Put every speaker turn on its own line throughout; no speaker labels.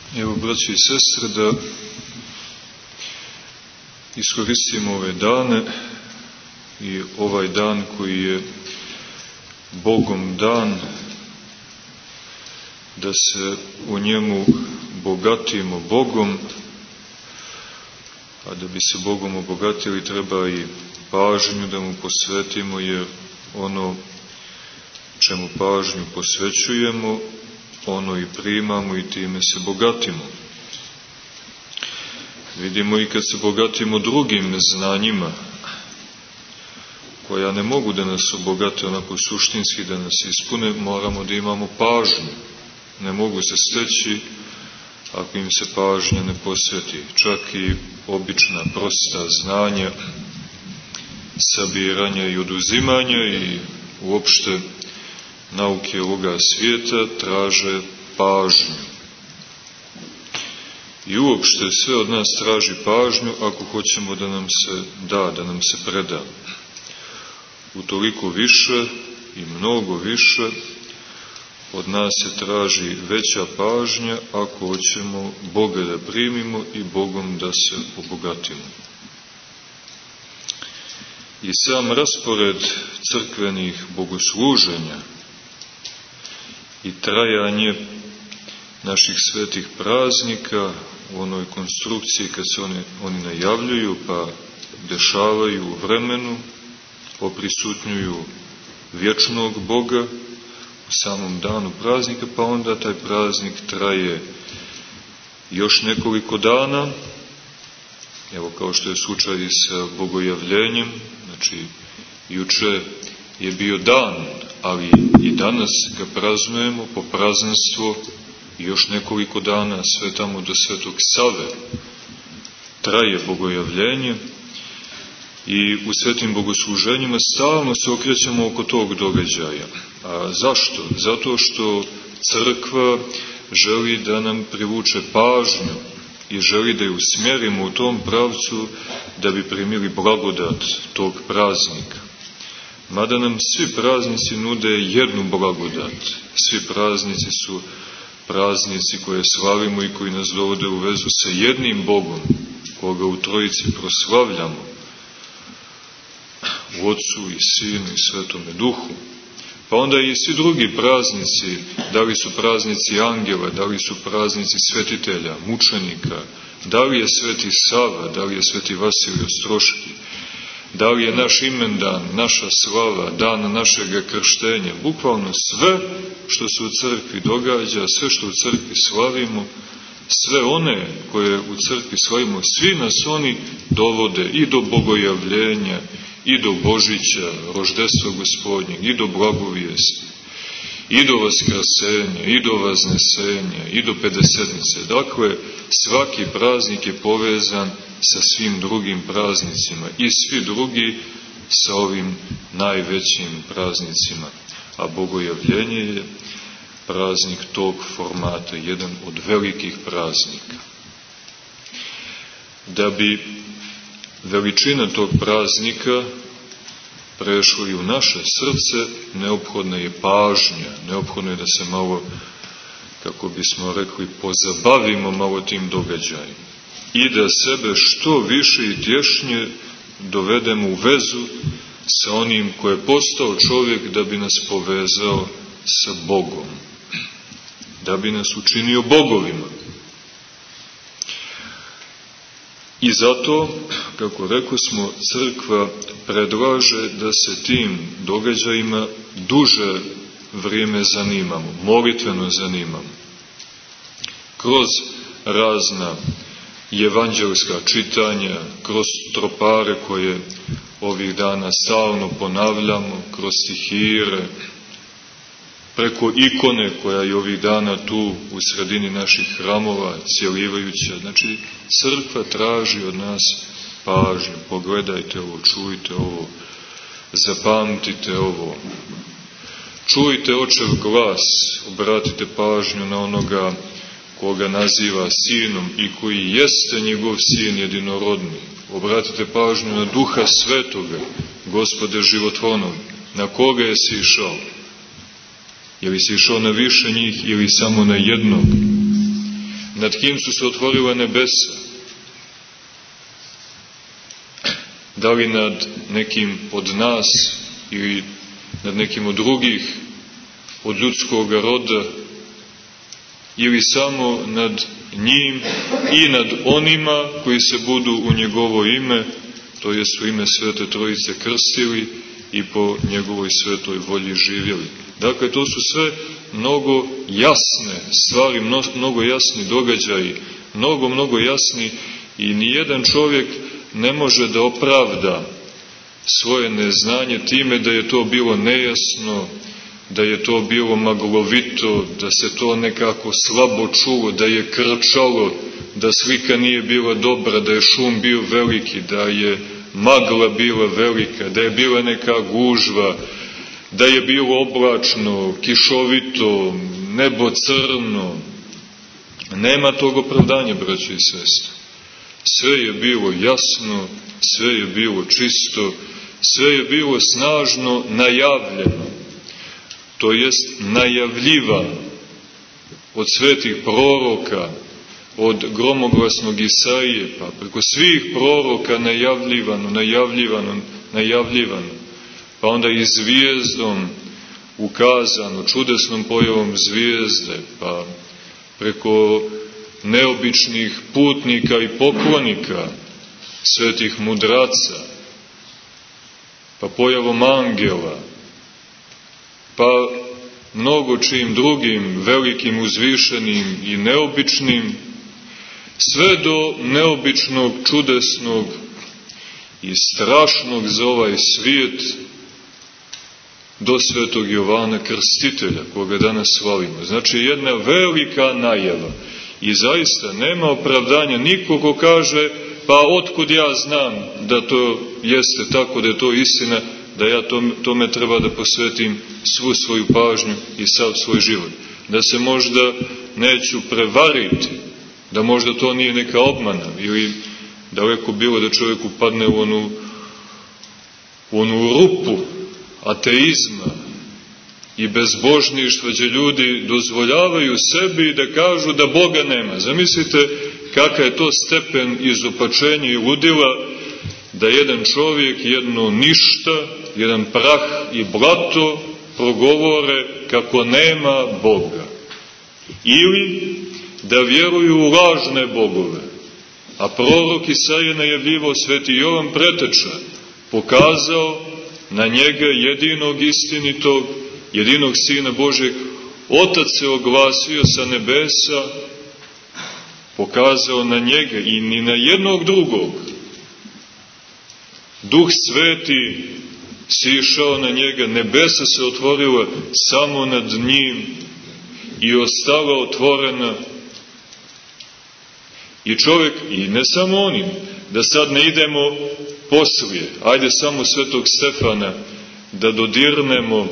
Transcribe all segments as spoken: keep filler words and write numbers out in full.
Evo, braći i sestre, da iskoristimo ove dane i ovaj dan koji je Bogom dan, da se u njemu bogatimo Bogom, a da bi se Bogom obogatili treba i pažnju da mu posvetimo, jer ono čemu pažnju posvećujemo, ono i primamo i time se bogatimo. Vidimo i kad se bogatimo drugim znanjima, koja ne mogu da nas obogate onako suštinski, da nas ispune, moramo da imamo pažnju. Ne mogu se steći ako im se pažnja ne posveti. Čak i obična, prosta znanja, sabiranja i oduzimanja i uopšte nauke ovoga svijeta traže pažnju. I uopšte sve od nas traži pažnju ako hoćemo da nam se da, da nam se preda. Utoliko više i mnogo više od nas se traži veća pažnja ako hoćemo Boga da primimo i Bogom da se obogatimo. I sam raspored crkvenih bogosluženja i trajanje naših svetih praznika u onoj konstrukciji kad se oni, oni najavljuju pa dešavaju u vremenu, oprisutnjuju vječnog Boga u samom danu praznika, pa onda taj praznik traje još nekoliko dana, evo kao što je slučaj i sa bogojavljenjem, znači juče je bio dan, ali i danas ga praznujemo po praznenstvo još nekoliko dana, sve tamo do Svetog Save traje bogojavljenje i u svetim bogosluženjima stalno se okrećemo oko tog događaja. A zašto? Zato što crkva želi da nam privuče pažnju i želi da ju usmjerimo u tom pravcu da bi primili blagodat tog praznika. Mada nam svi praznici nude jednu blagodat. Svi praznici su praznici koje slavimo i koji nas dovode u vezu sa jednim Bogom, koga u Trojici proslavljamo, u Otcu i Sinu i Svetome Duhu. Pa onda i svi drugi praznici, da li su praznici angela, da li su praznici svetitelja, mučenika, da li je Sveti Sava, da li je Sveti Vasilij Ostroški, da li je naš imendan, naša slava, dan našeg krštenja, bukvalno sve što se u crkvi događa, sve što u crkvi slavimo, sve one koje u crkvi slavimo, svi nas oni dovode i do bogojavljenja, i do Božića, roždestva Gospodnjeg, i do blagovijesti, i do vaskrsenja, i do vaznesenja, i do pedesetnice. Dakle, svaki praznik je povezan sa svim drugim praznicima i svi drugi sa ovim najvećim praznicima. A bogojavljenje je praznik tog formata, jedan od velikih praznika. Da bi veličina tog praznika prešla i u naše srce, neophodna je pažnja, neophodno je da se malo, kako bismo rekli, pozabavimo malo tim događajima i da sebe što više i tješnje dovedemo u vezu sa onim ko je postao čovjek da bi nas povezao sa Bogom, da bi nas učinio bogovima. I zato, kako rekli smo, crkva predlaže da se tim događajima duže vrijeme zanimamo, molitveno zanimamo. Kroz razna evanđelska čitanja, kroz tropare koje ovih dana stalno ponavljamo, kroz stihire, preko ikone koja je ovih dana tu u sredini naših hramova, cjelivajuća. Znači, crkva traži od nas pažnju. Pogledajte ovo, čujte ovo, zapamtite ovo. Čujte očev glas, obratite pažnju na onoga koga naziva sinom i koji jeste njegov sin jedinorodni. Obratite pažnju na Duha Svetoga, Gospode životvornog, na koga je si išao. Je li si išao na više njih ili samo na jednog? nad kim su se otvorila nebesa? Da li nad nekim od nas ili nad nekim od drugih, od ljudskog roda, ili samo nad njim i nad onima koji se budu u njegovo ime, to je u ime Svete Trojice krstili i po njegovoj svetoj volji živjeli. Dakle, to su sve mnogo jasne stvari, mnogo jasni događaji, mnogo, mnogo jasni, i nijedan čovjek ne može da opravda svoje neznanje time da je to bilo nejasno, da je to bilo maglovito, da se to nekako slabo čulo, da je krčalo, da slika nije bila dobra, da je šum bio veliki, da je magla bila velika, da je bila neka gužva, da je bilo oblačno, kišovito, nebo crno. Nema tog opravdanja, braći i sestre. Sve je bilo jasno, sve je bilo čisto, sve je bilo snažno najavljeno, to jest najavljivano od svetih proroka, od gromoglasnog Isaije, pa preko svih proroka najavljivano, najavljivano, najavljivano, pa onda i zvijezdom ukazano, čudesnom pojavom zvijezde, pa preko neobičnih putnika i poklonika, svetih mudraca, pa pojavom angela, pa mnogo čim drugim, velikim, uzvišenim i neobičnim, sve do neobičnog, čudesnog i strašnog za ovaj svijet, do svetog Jovana Krstitelja, koga danas slavimo. Znači, jedna velika najava. I zaista nema opravdanja niko ko kaže, pa otkud ja znam da to jeste tako, da je to istina, da ja tome treba da posvetim svu svoju pažnju i sav svoj život. Da se možda neću prevariti, da možda to nije neka obmana, ili daleko bilo da čovjek upadne u onu, u onu rupu ateizma i bezbožništva, gdje ljudi dozvoljavaju sebi da kažu da Boga nema. Zamislite kakav je to stepen izopačenja i ludila, da jedan čovjek, jedno ništa, jedan prah i blato progovore kako nema Boga. Ili da vjeruju u lažne bogove. A prorok Isaija najavljivao, sveti Jovan Preteča pokazao na njega jedinog istinitog, jedinog Sina Božeg. Otac se oglasio sa nebesa, pokazao na njega i ni na jednog drugog. Duh Sveti sišao na njega, nebesa se otvorila samo nad njim i ostala otvorena. I čovjek, i ne samo onim, da sad ne idemo poslije, ajde samo svetog Stefana da dodirnemo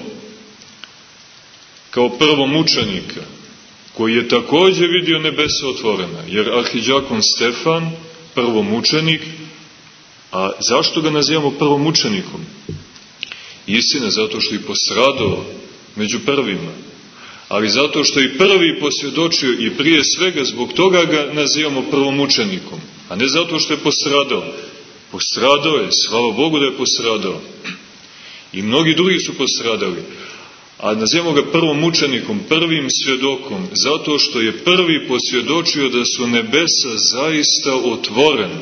kao prvomučenika, koji je također vidio nebesa otvorena, jer arhidjakon Stefan, prvomučenik, a zašto ga nazivamo prvomučenikom? Istina, zato što je postradao među prvima, ali zato što je prvi posvjedočio i prije svega zbog toga ga nazivamo prvomučenikom, a ne zato što je postradao. Postradao je, slava Bogu da je postradao. I mnogi drugi su postradali, a nazivamo ga prvomučenikom, prvim svjedokom, zato što je prvi posvjedočio da su nebesa zaista otvorena.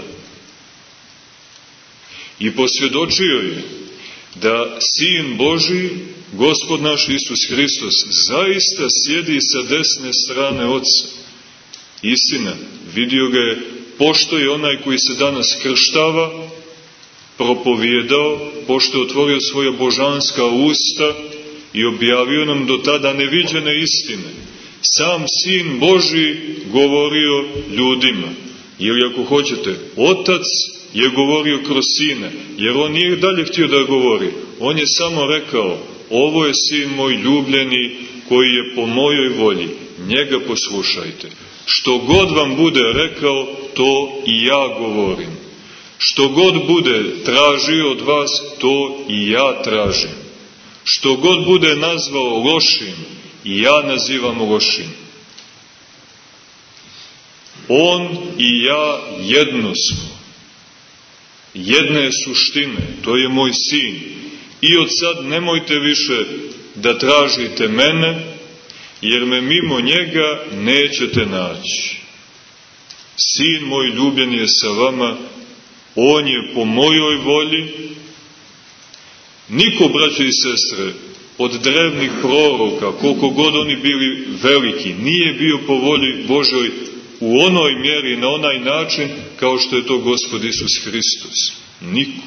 I posvjedočio je da Sin Božji, Gospod naš Isus Hristos, zaista sjedi sa desne strane Otca. Istina, vidio ga je, pošto je onaj koji se danas krštava, propovjedao, pošto je otvorio svoja božanska usta i objavio nam do tada neviđene istine. Sam Sin Božji govorio ljudima. Ili ako hoćete, Otac je govorio kroz Sina, jer on nije dalje htio da govori. On je samo rekao, ovo je Sin moj ljubljeni, koji je po mojoj volji, njega poslušajte. Što god vam bude rekao, to i ja govorim. Što god bude tražio od vas, to i ja tražim. Što god bude nazvao lošim, i ja nazivam lošim. On i ja jedno smo. Jedne suštine, to je moj sin. I od sad nemojte više da tražite mene, jer me mimo njega nećete naći. Sin moj ljubljen je sa vama, on je po mojoj volji. Niko, braće i sestre, od drevnih proroka, koliko god oni bili veliki, nije bio po volji Božoj u onoj mjeri, na onaj način, kao što je to Gospod Isus Hristos. Niko.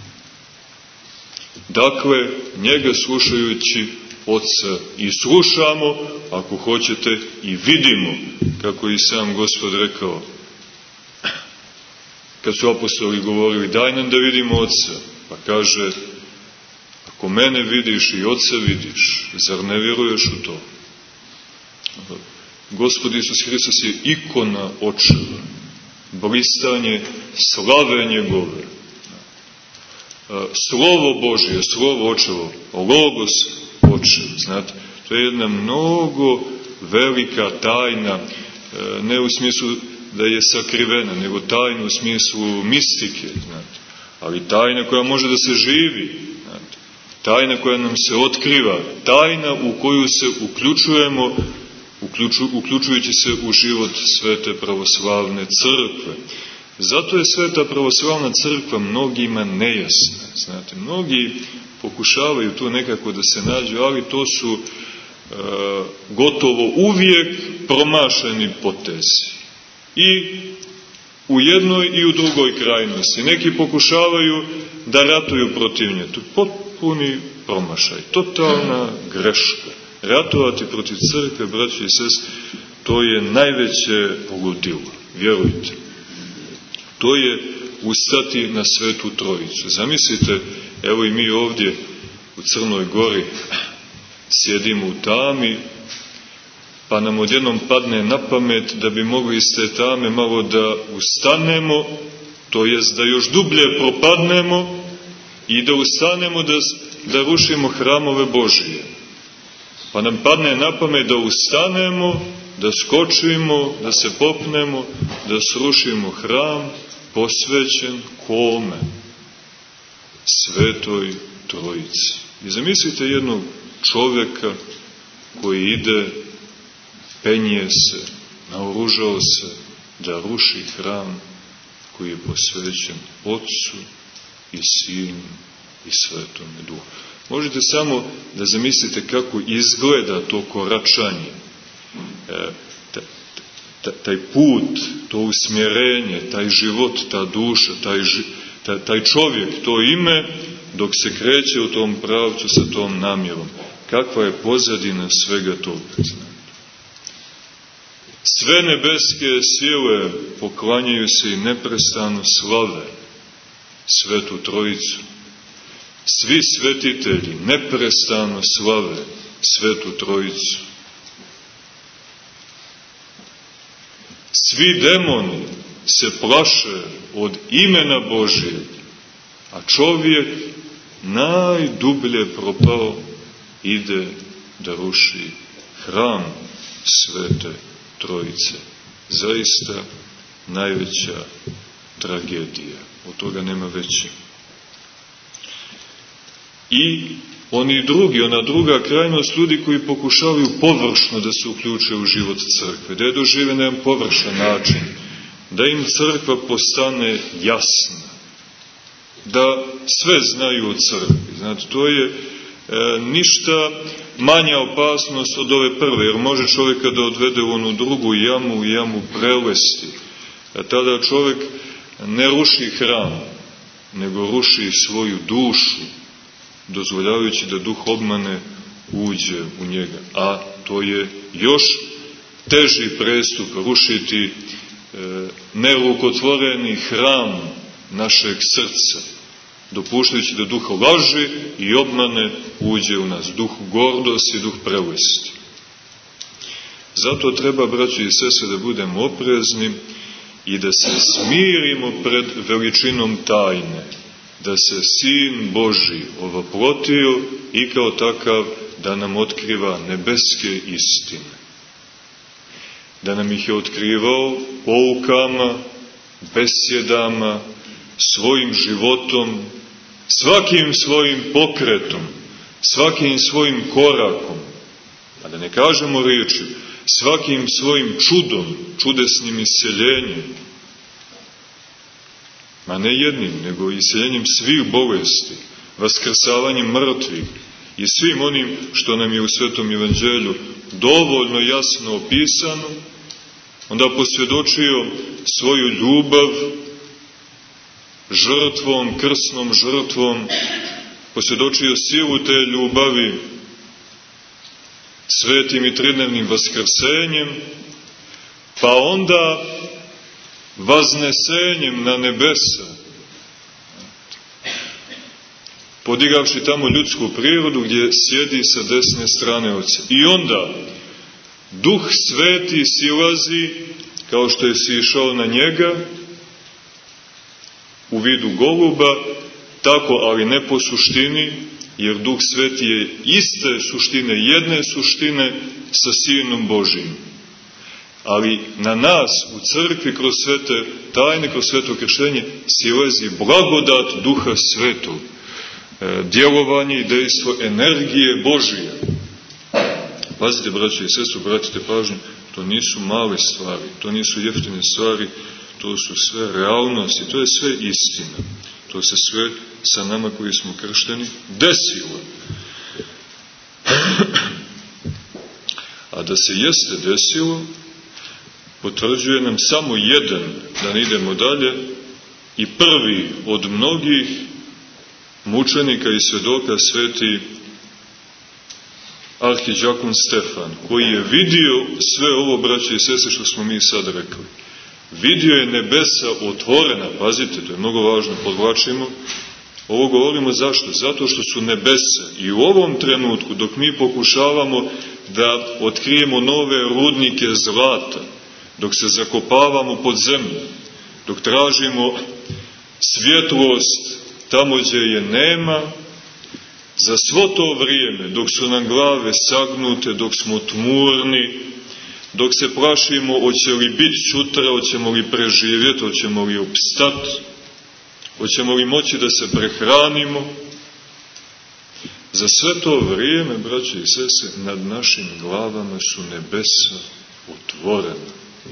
Dakle, njega slušajući Otca i slušamo, ako hoćete, i vidimo, kako i sam Gospod rekao, kad su apostoli govorili, daj nam da vidimo Otca, pa kaže, ako mene vidiš i Otca vidiš, zar ne vjeruješ u to? Gospod Isus Hristos je ikona Očeva, blistanje slave njegove. Slovo Božje, slovo Očevo, logos Očev, znate, to je jedna mnogo velika tajna, ne u smislu da je sakrivena, nego tajna u smislu mistike, znate, ali tajna koja može da se živi, znate, tajna koja nam se otkriva, tajna u koju se uključujemo, uključu, uključujući se u život Svete pravoslavne crkve. Zato je Sveta pravoslavna crkva mnogima nejasna, znate, mnogi pokušavaju tu nekako da se nađu, ali to su e, gotovo uvijek promašeni potezi. I u jednoj i u drugoj krajnosti. Neki pokušavaju da ratuju protiv nje. To je potpuni promašaj, totalna greška. Ratovati protiv crkve, braći i sestre, to je najveće pogodilo, vjerujte. To je ustati na Svetu Trojicu. Zamislite, evo i mi ovdje u Crnoj Gori sjedimo u tami, pa nam odjednom padne na pamet da bi mogli iz te tame malo da ustanemo, to jest da još dublje propadnemo i da ustanemo da, da rušimo hramove Božije. Pa nam padne na pamet da ustanemo, da skočimo, da se popnemo, da srušimo hram posvećen kome? Svetoj Trojici. I zamislite jednog čovjeka koji ide, penje se, naoružao se da ruši hram koji je posvećen Otcu i Sinu i Svetome Duhu. Možete samo da zamislite kako izgleda to koračanje, taj put, to usmjerenje, taj život, ta duša, taj, taj čovjek, to ime, dok se kreće u tom pravcu sa tom namjerom. Kakva je pozadina svega toga? Sve nebeske sile poklanjaju se i neprestano slave Svetu Trojicu. Svi svetitelji neprestano slave Svetu Trojicu. Svi demoni se plaše od imena Božijeg, a čovjek najdublje propao ide da ruši hram Svete Trojice. Zaista najveća tragedija. Od toga nema veće. I oni drugi, ona druga krajnost, ljudi koji pokušavaju površno da se uključe u život crkve, da je dožive na jedan površan način, da im crkva postane jasna, da sve znaju o crkvi. Znate, to je e, ništa manja opasnost od ove prve, jer može čovjeka da odvede u onu drugu jamu, u jamu prelesti. A tada čovjek ne ruši hram, nego ruši svoju dušu, dozvoljavajući da duh obmane uđe u njega. A to je još teži prestup, rušiti e, nerukotvoreni hram našeg srca, dopuštajući da duh laži i obmane uđe u nas. Duh gordosti, duh prelesti. Zato treba, braćo i sestre, da budemo oprezni i da se smirimo pred veličinom tajne, da se Sin Božji ovoplotio i kao takav da nam otkriva nebeske istine. da nam ih je otkrivao poukama, besjedama, svojim životom, svakim svojim pokretom, svakim svojim korakom, a da ne kažemo riječi, svakim svojim čudom, čudesnim isceljenjem, ma ne jednim, nego isceljenjem svih bolesti, vaskrsavanjem mrtvih i svim onim što nam je u Svetom Evanđelju dovoljno jasno opisano, onda posvjedočio svoju ljubav žrtvom, krsnom žrtvom, posvjedočio silu te ljubavi svetim i tridnevnim vaskrsenjem, pa onda vaznesenjem na nebesa, podigavši tamo ljudsku prirodu gdje sjedi sa desne strane Oca. I onda Duh Sveti silazi, kao što je sišao na njega, u vidu goluba, tako, ali ne po suštini, jer Duh Sveti je iste suštine, jedne suštine sa Sinom Božijim. Ali na nas u crkvi kroz svete tajne, kroz sveto krštenje, silazi blagodat Duha Svetog, djelovanje i dejstvo energije Božije. Pazite, braćo i sestro, obratite pažnju, to nisu male stvari, to nisu jeftine stvari, to su sve realnosti, to je sve istina. To se sve sa nama koji smo kršteni desilo. A da se jeste desilo, potvrđuje nam samo jedan, da ne idemo dalje, i prvi od mnogih mučenika i svedoka, sveti arhidžakon Stefan, koji je vidio sve ovo, braće i sestre, što smo mi sad rekli. Vidio je nebesa otvorena, pazite, to je mnogo važno, podvlačimo. Ovo govorimo zašto? Zato što su nebesa i u ovom trenutku, dok mi pokušavamo da otkrijemo nove rudnike zlata, dok se zakopavamo pod zemlju, dok tražimo svjetlost tamo gdje je nema, za svo to vrijeme, dok su nam glave sagnute, dok smo tmurni, dok se plašimo hoće li biti sutra, hoćemo li preživjeti, hoćemo li opstati, hoćemo li moći da se prehranimo, za sve to vrijeme, braće i sestre, nad našim glavama su nebesa otvorena.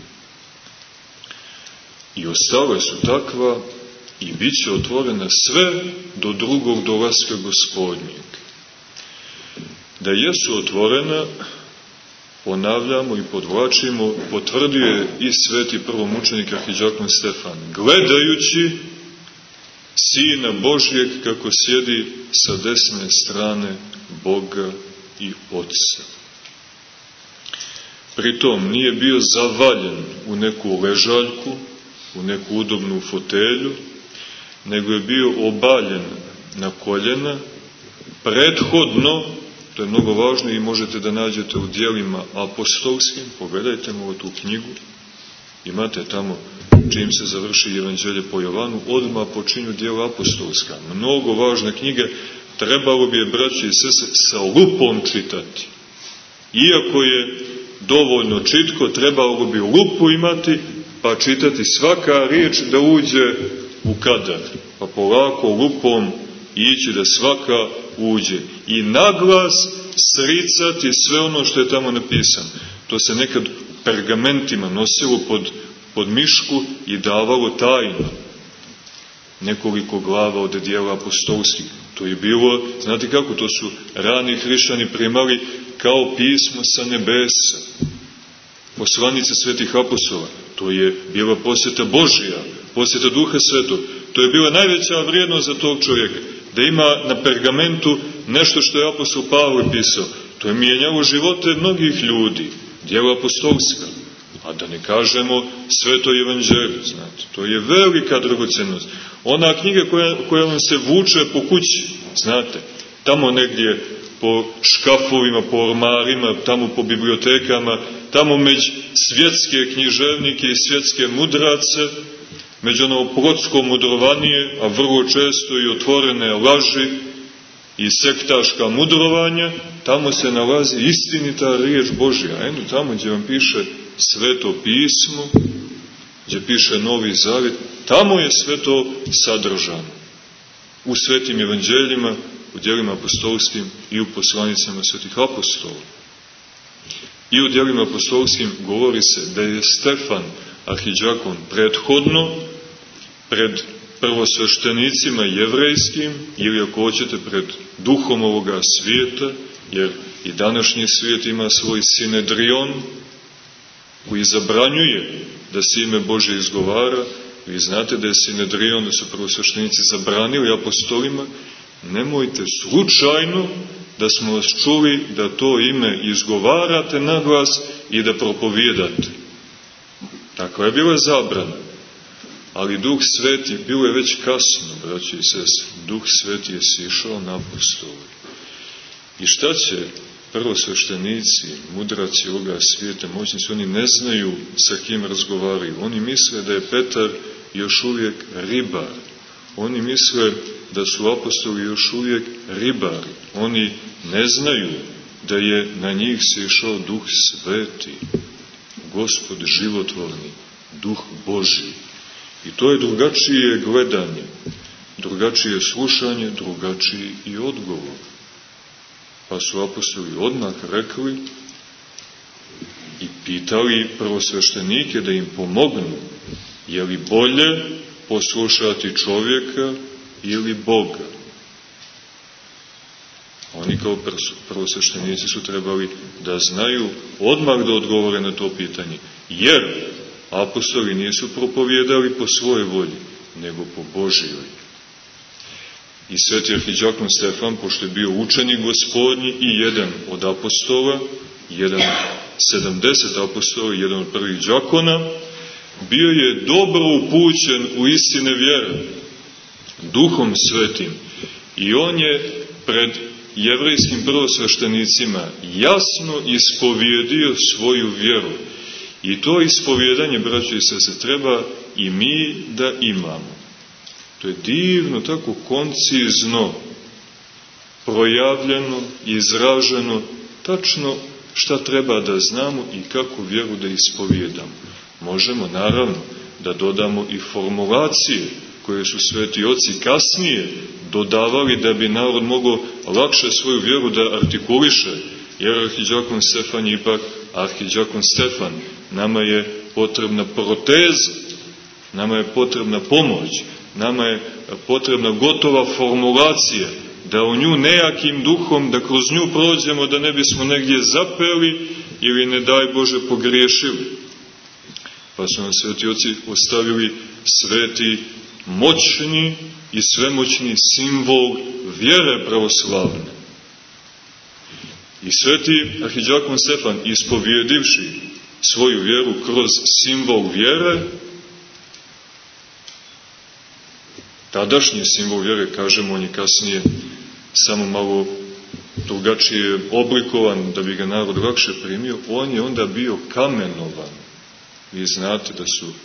I ostale su takva i bit će otvorena sve do drugog dolaska Gospodnjeg. Da jesu otvorena, ponavljamo i podvlačimo, potvrdio je i sveti prvomučenik arhidžakon Stefan, gledajući Sina Božjeg kako sjedi sa desne strane Boga i Otca. Pritom nije bio zavaljen u neku ležaljku, u neku udobnu fotelju, nego je bio obaljen na koljena, prethodno, to je mnogo važno i možete da nađete u djelima apostolskim, pogledajte malo tu knjigu, imate tamo, čim se završi Evanđelje po Jovanu, odmah počinju djela apostolska. Mnogo važna knjiga, trebalo bi je, braći i sestre, sa lupom čitati. Iako je dovoljno čitko, trebalo bi lupu imati, pa čitati svaka riječ da uđe u kadar, pa polako lupom ići da svaka uđe. I naglas sricati sve ono što je tamo napisano. To se nekad pergamentima nosilo pod, pod mišku i davalo tajno. Nekoliko glava od djela apostolskih. To je bilo, znate kako, to su rani hrišćani primali kao pismo sa nebesa. Poslanice svetih apostola. To je bila posjeta Božja, posjeta Duha Svetog. To je bila najveća vrijednost za tog čovjeka. Da ima na pergamentu nešto što je apostol Pavle pisao. To je mijenjalo živote mnogih ljudi. Djela apostolska. A da ne kažemo sveto Evanđelje, znate. To je velika dragocenost. Ona knjiga koja, koja vam se vuče po kući, znate. Tamo negdje po škafovima, po ormarima, tamo po bibliotekama, tamo među svjetske književnike i svjetske mudrace, među ono plotsko mudrovanije, a vrlo često i otvorene laži, i sektaška mudrovanja, tamo se nalazi istinita riječ Božja. Eno tamo gdje vam piše Sveto pismo, gdje piše Novi Zavjet, tamo je sve to sadržano. U svetim evanđeljima, u djelima apostolskim i u poslanicama svetih apostola. I u djelima apostolskim govori se da je Stefan, arhidžakon, prethodno pred prvosveštenicima jevrejskim, ili ako hoćete pred duhom ovoga svijeta, jer i današnji svijet ima svoj sinedrion, koji zabranjuje da se ime Božje izgovara. Vi znate da je sinedrion, da su prvosveštenici zabranili apostolima. Nemojte slučajno da smo vas čuli da to ime izgovarate na glas i da propovijedate. Takva je bila zabrana. Ali Duh Sveti, bilo je već kasno, braći i sestre, Duh Sveti je sišao na apostole. I šta će prvosveštenici, mudraci ovoga svijeta, moćnici, oni ne znaju sa kim razgovaraju. Oni misle da je Petar još uvijek ribar. Oni misle da su apostoli još uvijek ribari. Oni ne znaju da je na njih sišao Duh Sveti, Gospod životvorni, Duh Božji. I to je drugačije gledanje, drugačije slušanje, drugačiji i odgovor. Pa su apostoli odmah rekli i pitali prvosveštenike da im pomognu, je li bolje poslušati čovjeka ili Boga. Oni kao prvosveštenici su trebali da znaju odmah da odgovore na to pitanje, jer apostoli nisu propovijedali po svojoj volji, nego po Božjoj. I sveti arhidžakon Stefan, pošto je bio učenik Gospodnji i jedan od apostola, jedan sedamdeset apostola, jedan od prvih đakona, bio je dobro upućen u istine vjere, Duhom Svetim. I on je pred jevrejskim prvosveštenicima jasno ispovjedio svoju vjeru. I to ispovjedanje, braćo i sestre, treba i mi da imamo. To je divno, tako koncizno, projavljeno, izraženo, tačno šta treba da znamo i kako vjeru da ispovjedamo. Možemo, naravno, da dodamo i formulacije koje su sveti oci kasnije dodavali da bi narod mogao lakše svoju vjeru da artikuliše, jer arhidžakon Stefan je ipak arhidžakon Stefan. Nama je potrebna proteza, nama je potrebna pomoć, nama je potrebna gotova formulacija, da u nju nejakim duhom, da kroz nju prođemo, da ne bismo negdje zapeli ili, ne daj Bože, pogriješili. Pa su nam sveti oci ostavili sveti, moćni i svemoćni simbol vjere pravoslavne. I sveti arhidžakon Stefan, ispovjedivši svoju vjeru kroz simbol vjere, tadašnji simbol vjere, kažemo, on je kasnije samo malo drugačije oblikovan, da bi ga narod lakše primio, on je onda bio kamenovan. Vi znate da su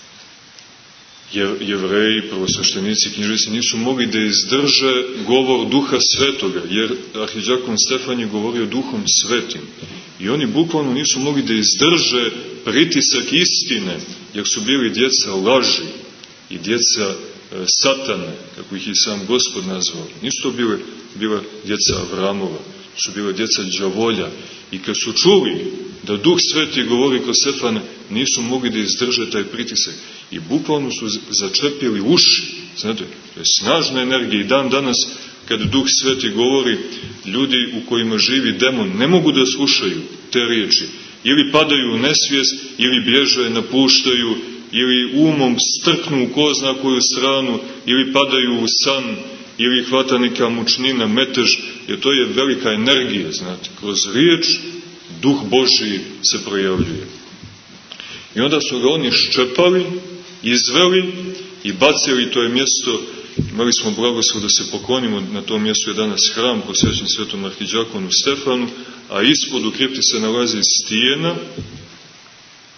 Jevreji, prvosveštenici, knjižnici nisu mogli da izdrže govor Duha Svetoga, jer arhidžakon Stefan je govorio Duhom Svetim. I oni bukvalno nisu mogli da izdrže pritisak istine, jer su bili djeca laži i djeca e, satane, kako ih i sam Gospod nazvao. Nisu to bile, bila djeca Avramova, su bile djeca đavolja. I kad su čuli da Duh Sveti govori kroz Stefana, nisu mogli da izdrže taj pritisak. I bukvalno su začepili uši. Znate, to je snažna energija. I dan danas, kad Duh Sveti govori, ljudi u kojima živi demon ne mogu da slušaju te riječi. Ili padaju u nesvijest, ili bježe, napuštaju, ili umom strknu u ko zna koju stranu, ili padaju u san, ili hvata neka mučnina, metež, jer to je velika energija, znate. Kroz riječ Duh Božji se projavljuje. I onda su ga oni ščepali, izveli i bacili, to je mjesto, imali smo blagoslov da se poklonimo, na tom mjestu je danas hram posvećen svetom arhidžakonu Stefanu, a ispod u kripti se nalazi stijena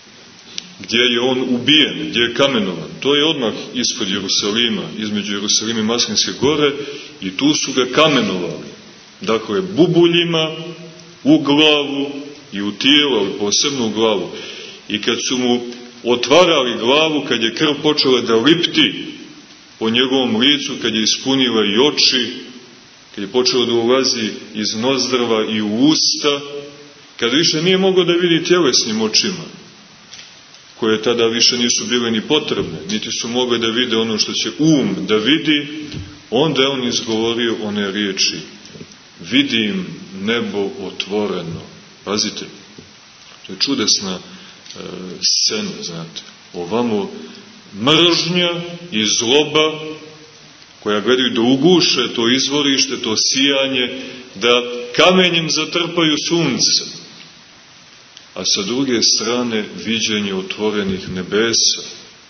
gdje je on ubijen, gdje je kamenovan. To je odmah ispod Jerusalima, između Jerusalima i Maslinske gore, i tu su ga kamenovali. Dakle, bubuljima u glavu i u tijelo, ali posebno u glavu. I kad su mu otvarali glavu, kad je krv počela da lipti po njegovom licu, kad je ispunila i oči, kad je počelo da ulazi iz nozdrva i u usta, kad više nije mogao da vidi tjelesnim očima, koje tada više nisu bile ni potrebne, niti su mogli da vide ono što će um da vidi, onda je on izgovorio one riječi: vidim nebo otvoreno. Pazite, to je čudesna e, scena, znate. Ovamo mržnja i zloba koja gledaju da uguše to izvorište, to sijanje, da kamenjem zatrpaju sunce. A sa druge strane viđenje otvorenih nebesa.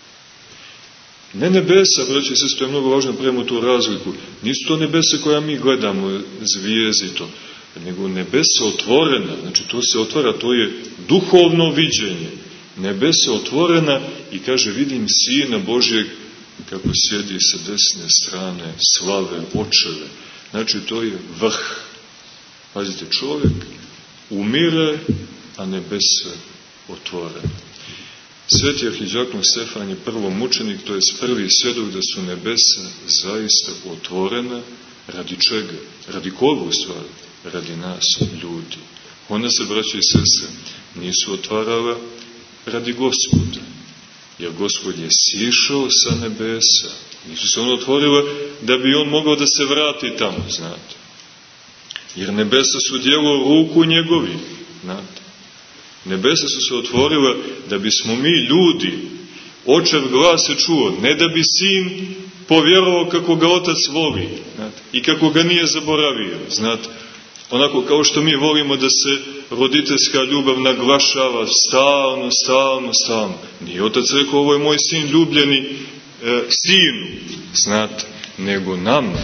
Ne nebesa, braći i sestre, to je mnogo važno, pravimo tu razliku. Nisu to nebesa koja mi gledamo, zvijezito, nego nebesa otvorena. Znači, to se otvara, to je duhovno viđenje. Nebesa otvorena i kaže, vidim Sina Božjeg kako sjedi sa desne strane slave, očeve. Znači, to je vrh. Pazite, čovjek umire, a nebesa otvorena. Sveti arhidijakon Stefan je prvo mučenik, to je prvi svjedok da su nebesa zaista otvorena. Radi čega? Radi koga u stvari? Radi nas, ljudi. Ona se, braće i sestre, nisu otvarala radi Gospoda, jer Gospod je sišao sa nebesa. Nisu se ona otvorila da bi on mogao da se vrati tamo, znate. Jer nebesa su djelo ruku njegovi, znate. Nebesa su se otvorila da bismo mi, ljudi, očev glas se čuo, ne da bi sin povjerovao kako ga otac voli, znate, i kako ga nije zaboravio, znate. Onako kao što mi volimo da se roditeljska ljubav naglašava stalno, stalno, stalno. Nije otac rekao, ovo je moj sin ljubljeni e, sinu, znate, nego nama.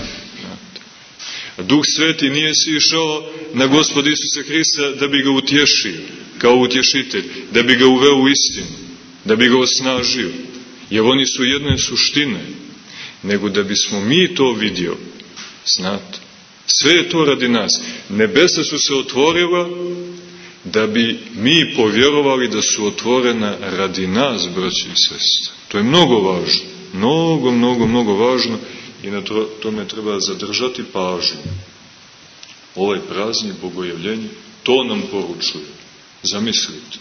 Duh Sveti nije sišao na Gospoda Isusa Hrista da bi ga utješio, kao utješitelj, da bi ga uveo u istinu, da bi ga osnažio, jer oni su jedne suštine, nego da bismo mi to vidio, znate. Sve je to radi nas. Nebesa su se otvorila da bi mi povjerovali da su otvorena radi nas, braći i sestre. To je mnogo važno, mnogo, mnogo, mnogo važno. I na to, tome treba zadržati pažnju. Ovaj praznik bogojavljenja to nam poručuje. Zamislite.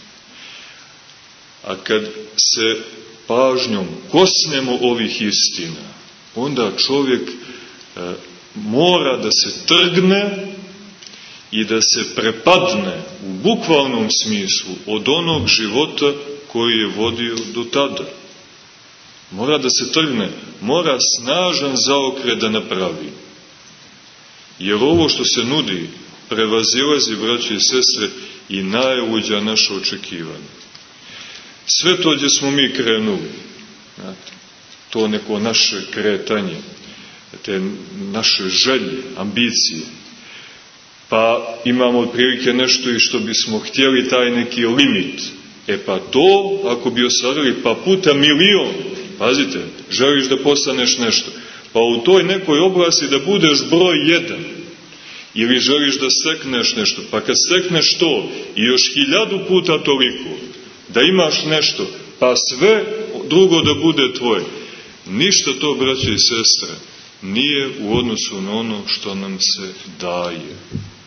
A kad se pažnjom kosnemo ovih istina, onda čovjek e, mora da se trgne i da se prepadne u bukvalnom smislu od onog života koji je vodio do tada. Mora da se trgne, mora snažan zaokret da napravi. Jer ovo što se nudi prevazilazi, braće i sestre, i najluđa naše očekivanje. Sve to gdje smo mi krenuli, znate, to neko naše kretanje, te naše želje, ambicije, pa imamo otprilike nešto i što bismo htjeli, taj neki limit. E pa to, ako bi ostvarili pa puta milion, pazite, želiš da postaneš nešto, pa u toj nekoj oblasti da budeš broj jedan, ili želiš da stekneš nešto, pa kad stekneš to i još hiljadu puta toliko, da imaš nešto, pa sve drugo da bude tvoje, ništa to, braće i sestre, nije u odnosu na ono što nam se daje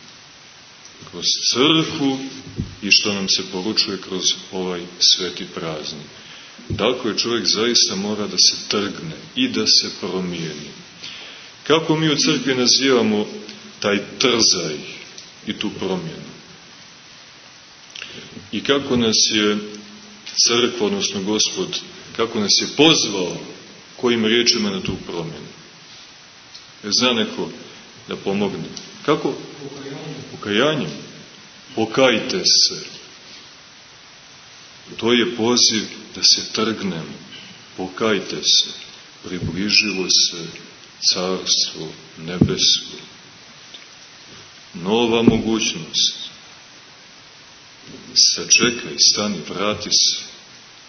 kroz crkvu i što nam se poručuje kroz ovaj sveti praznik. Dakle, čovjek zaista mora da se trgne i da se promijeni. Kako mi u crkvi nazivamo taj trzaj i tu promjenu? I kako nas je crkva, odnosno Gospod, kako nas je pozvao, kojim riječima na tu promjenu? Zna neko da pomogne? Kako? Pokajanjem. Pokajte se. To je poziv da se trgnemo. Pokajte se. Približilo se carstvo nebesko. Nova mogućnost. Sačekaj, stani, vrati se.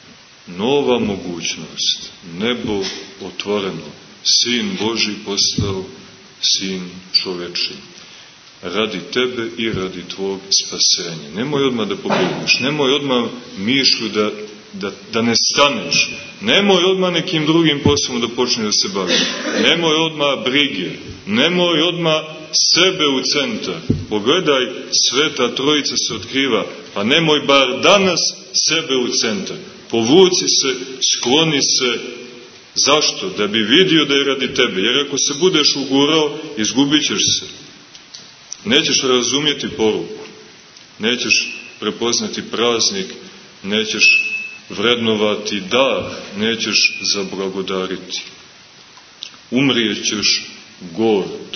nova mogućnost, nebo otvoreno, Sin Božji postao Sin čovečiji. Radi tebe i radi tvog spasenja. Nemoj odmah da pobjegneš, nemoj odmah mišlju da, da, da ne staneš, nemoj odmah nekim drugim poslom da počneš da se baviš, nemoj odmah brige, nemoj odmah sebe u centar. Pogledaj, Sveta Trojica se otkriva, pa nemoj bar danas sebe u centar. Povuci se, skloni se. Zašto? Da bi vidio da je radi tebe. Jer ako se budeš ugurao, izgubit ćeš se. Nećeš razumjeti poruku. Nećeš prepoznati praznik. Nećeš vrednovati dar. Nećeš zablagodariti. Umrijećeš gord.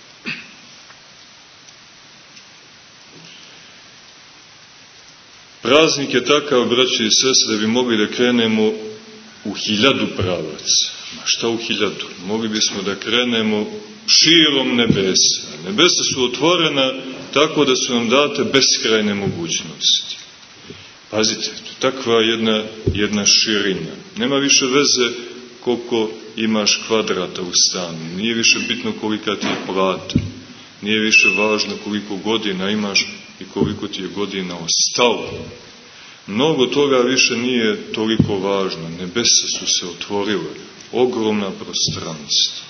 Praznik je takav, braći i sestre, da bi mogli da krenemo u hiljadu pravaca. Ma šta u hiljadu? Mogli bismo da krenemo širom nebesa. Nebesa su otvorena tako da su nam date beskrajne mogućnosti. Pazite, takva jedna, jedna širina. Nema više veze koliko imaš kvadrata u stanu. Nije više bitno kolika ti je plata. Nije više važno koliko godina imaš i koliko ti je godina ostalo. Mnogo toga više nije toliko važno. Nebesa su se otvorile. Ogromna prostranstva.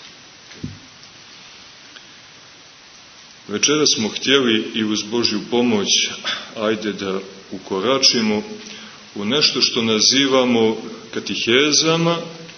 Večera smo htjeli i uz Božju pomoć, ajde da ukoračimo u nešto što nazivamo katihezama,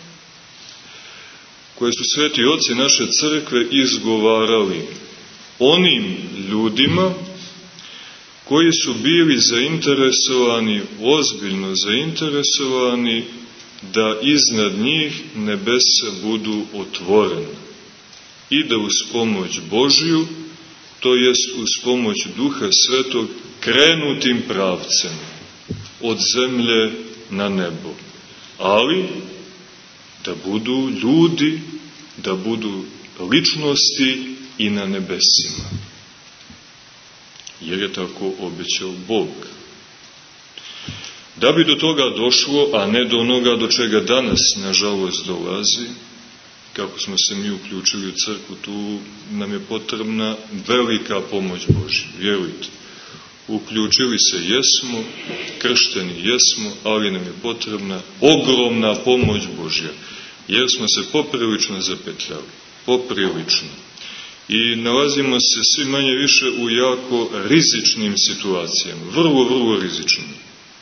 koje su sveti oci naše crkve izgovarali onim ljudima koji su bili zainteresovani, ozbiljno zainteresovani, da iznad njih nebesa budu otvorena i da uz pomoć Božju, to jest uz pomoć Duha Svetog, krenu tim pravcem od zemlje na nebo. Ali da budu ljudi, da budu ličnosti i na nebesima. Jer je tako obećao Bog. Da bi do toga došlo, a ne do onoga do čega danas, nažalost, dolazi, kako smo se mi uključili u crkvu, tu nam je potrebna velika pomoć Božja, vjerujte. Uključili se jesmo, kršteni jesmo, ali nam je potrebna ogromna pomoć Božja, jer smo se poprilično zapetljali, poprilično. I nalazimo se svi manje više u jako rizičnim situacijama, vrlo, vrlo rizičnim.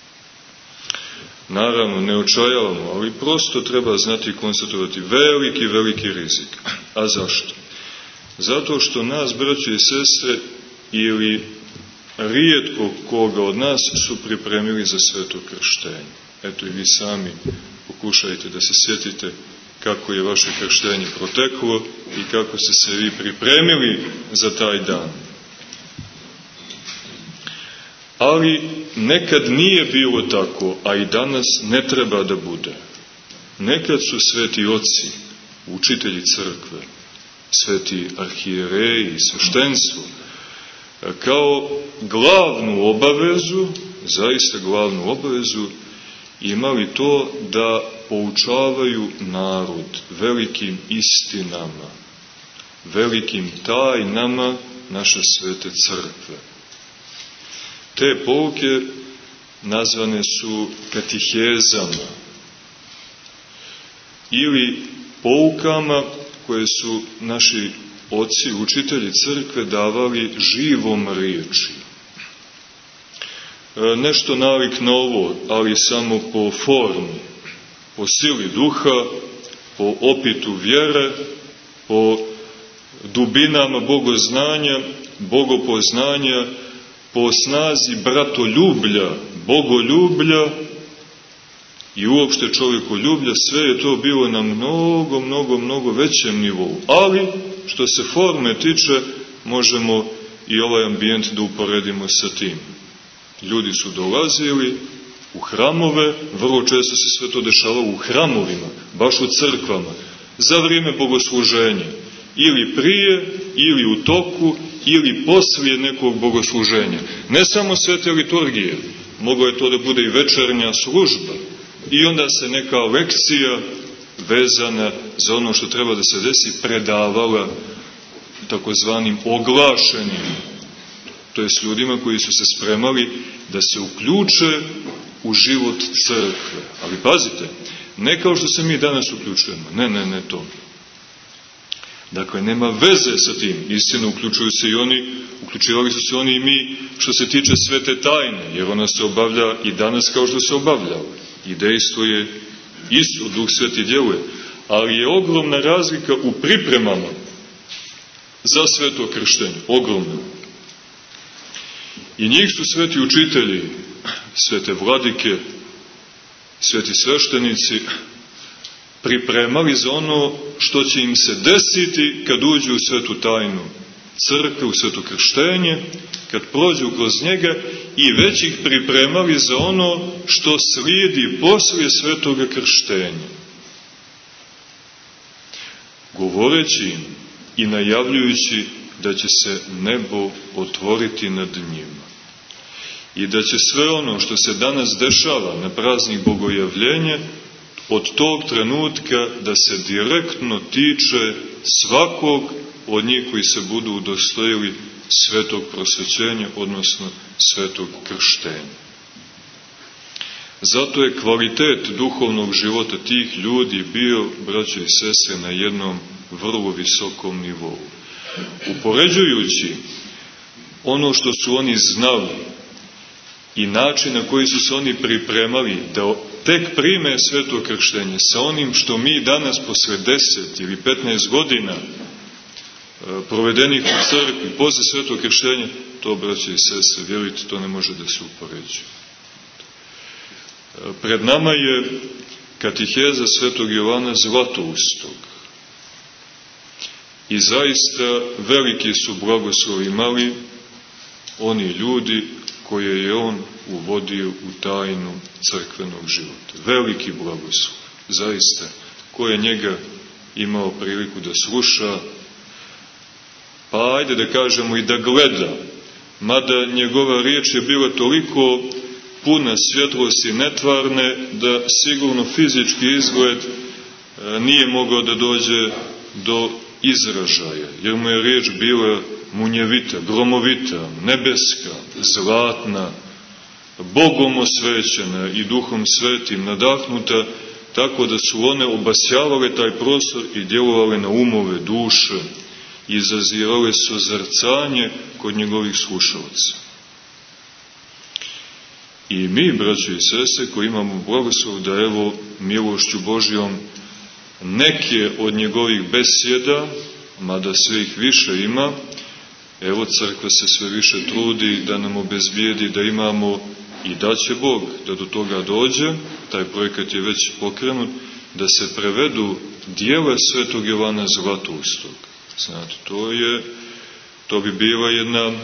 Naravno, ne očajavamo, ali prosto treba znati i konstatovati veliki, veliki rizik. A zašto? Zato što nas, braćo i sestre, ili rijetko koga od nas su pripremili za sveto krštenje. Eto i vi sami pokušajte da se sjetite kako je vaše krštenje proteklo i kako ste se vi pripremili za taj dan. Ali nekad nije bilo tako, a i danas ne treba da bude. Nekad su sveti oci, učitelji crkve, sveti arhijereji i sveštenstvo, kao glavnu obavezu, zaista glavnu obavezu, imali to da poučavaju narod velikim istinama, velikim tajnama naše svete crkve. Te pouke nazvane su katihezama ili poukama koje su naši oci, učitelji crkve davali živom riječi. Nešto nalik na ovo, ali samo po formi, po sili duha, po opitu vjere, po dubinama bogoznanja, bogopoznanja, po snazi bratoljublja, bogoljublja i uopšte čovjekoljublja, sve je to bilo na mnogo, mnogo, mnogo većem nivou. Ali, što se forme tiče, možemo i ovaj ambijent da uporedimo sa tim. Ljudi su dolazili u hramove, vrlo često se sve to dešavalo u hramovima, baš u crkvama, za vrijeme bogosluženja, ili prije, ili u toku, ili poslije nekog bogosluženja. Ne samo svete liturgije, moglo je to da bude i večernja služba, i onda se neka lekcija vezana za ono što treba da se desi predavala takozvanim oglašenim, to je s ljudima koji su se spremali da se uključe u život crkve. Ali pazite, ne kao što se mi danas uključujemo, ne, ne, ne to. Dakle, nema veze sa tim. Istina, uključuju se i oni, uključivali su se oni i mi što se tiče svete tajne, jer ona se obavlja i danas kao što se obavljala. I dejstvo je isto, Duh Sveti djeluje. Ali je ogromna razlika u pripremama za sveto krštenje. Ogromna. I njih su sveti učitelji, svete vladike, sveti sveštenici pripremali za ono što će im se desiti kad uđu u svetu tajnu crkve, u sveto krštenje, kad prođu kroz njega, i već ih pripremali za ono što slijedi poslije svetoga krštenja. Govoreći im i najavljujući da će se nebo otvoriti nad njima i da će sve ono što se danas dešava na praznik Bogojavljenja od tog trenutka da se direktno tiče svakog od njih koji se budu udostojili svetog prosvećenja, odnosno svetog krštenja. Zato je kvalitet duhovnog života tih ljudi bio, braćo i sestre, na jednom vrlo visokom nivou. Upoređujući ono što su oni znali i način na koji su se oni pripremali da tek prime sveto krštenje sa onim što mi danas posle deset ili petnaest godina provedenih u crkvi posle svetog krštenja, to, braće i sestre, vjerujte, to ne može da se upoređuje. Pred nama je katiheza svetog Jovana Zlatoustog. I zaista veliki su blagoslovi imali oni ljudi koje je on uvodio u tajnu crkvenog života. Veliki blagoslov, zaista, ko je njega imao priliku da sluša, pa ajde da kažemo i da gleda, mada njegova riječ je bila toliko puna svjetlosti netvarne, da sigurno fizički izgled nije mogao da dođe do izražaja, jer mu je riječ bila munjevita, gromovita, nebeska, zlatna, Bogom osvećena i Duhom Svetim nadahnuta, tako da su one obasjavale taj prostor i djelovale na umove, duše, i izazivale sozrcanje kod njegovih slušalaca. I mi, braćo i sestre, koji imamo blagoslov da evo milošću Božjom neke od njegovih besjeda, mada sve ih više ima, evo crkva se sve više trudi da nam obezbijedi da imamo, i da će Bog da do toga dođe, taj projekat je već pokrenut, da se prevedu dijela svetog Jovana Zlatoustog. Znate, to je, to bi bila jedna e,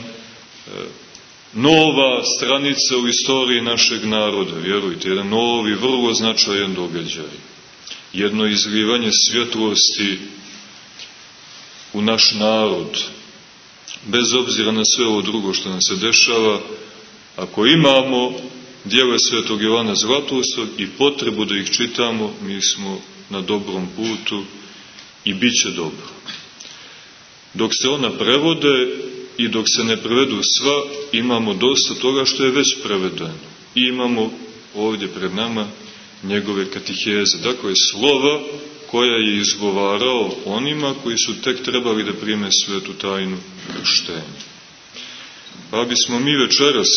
nova stranica u istoriji našeg naroda, vjerujte, jedan novi, vrlo značajan događaj. Jedno izlivanje svjetlosti u naš narod, bez obzira na sve ovo drugo što nam se dešava. Ako imamo djela svetog Jovana Zlatoustog i potrebu da ih čitamo, mi smo na dobrom putu i bit će dobro. Dok se ona prevode i dok se ne prevedu sva, imamo dosta toga što je već prevedeno. I imamo ovdje pred nama njegove katiheze, dakle slova koja je izgovarao onima koji su tek trebali da prime svetu tajnu krštenja. Pa bismo mi večeras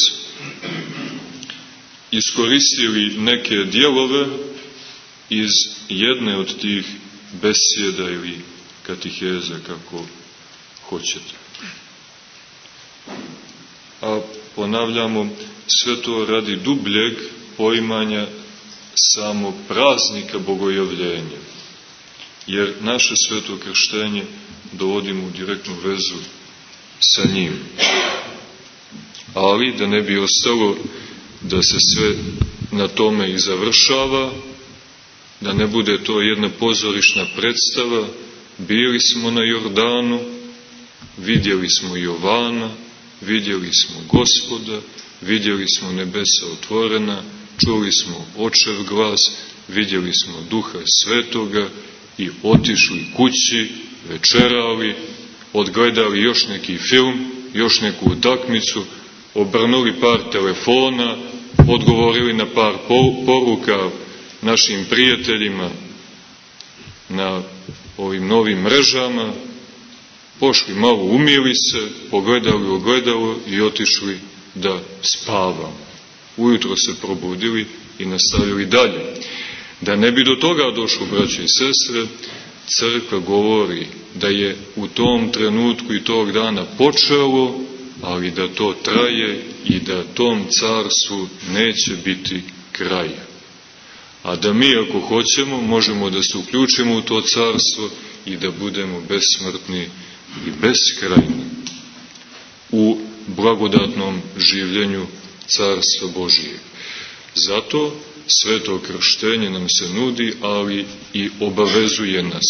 iskoristili neke dijelove iz jedne od tih besjeda ili katiheza, kako hoćete. A ponavljamo, sve to radi dubljeg poimanja samog praznika Bogojavljenja, jer naše sveto krštenje dovodimo u direktnu vezu sa njim. Ali da ne bi ostalo da se sve na tome i završava, da ne bude to jedna pozorišna predstava, bili smo na Jordanu, vidjeli smo Jovana, vidjeli smo Gospoda, vidjeli smo nebesa otvorena, čuli smo Očev glas, vidjeli smo Duha Svetoga i otišli kući, večerali, odgledali još neki film, još neku utakmicu, obrnuli par telefona, odgovorili na par poruka našim prijateljima na ovim novim mrežama, pošli malo, umili se, pogledali ogledalo i otišli da spavamo. Ujutro se probudili i nastavili dalje. Da ne bi do toga došlo, braće i sestre, crkva govori da je u tom trenutku i tog dana počelo, ali da to traje i da tom carstvu neće biti kraja. A da mi, ako hoćemo, možemo da se uključimo u to carstvo i da budemo besmrtni i beskrajni u blagodatnom življenju carstva Božijeg. Zato sveto krštenje nam se nudi, ali i obavezuje nas.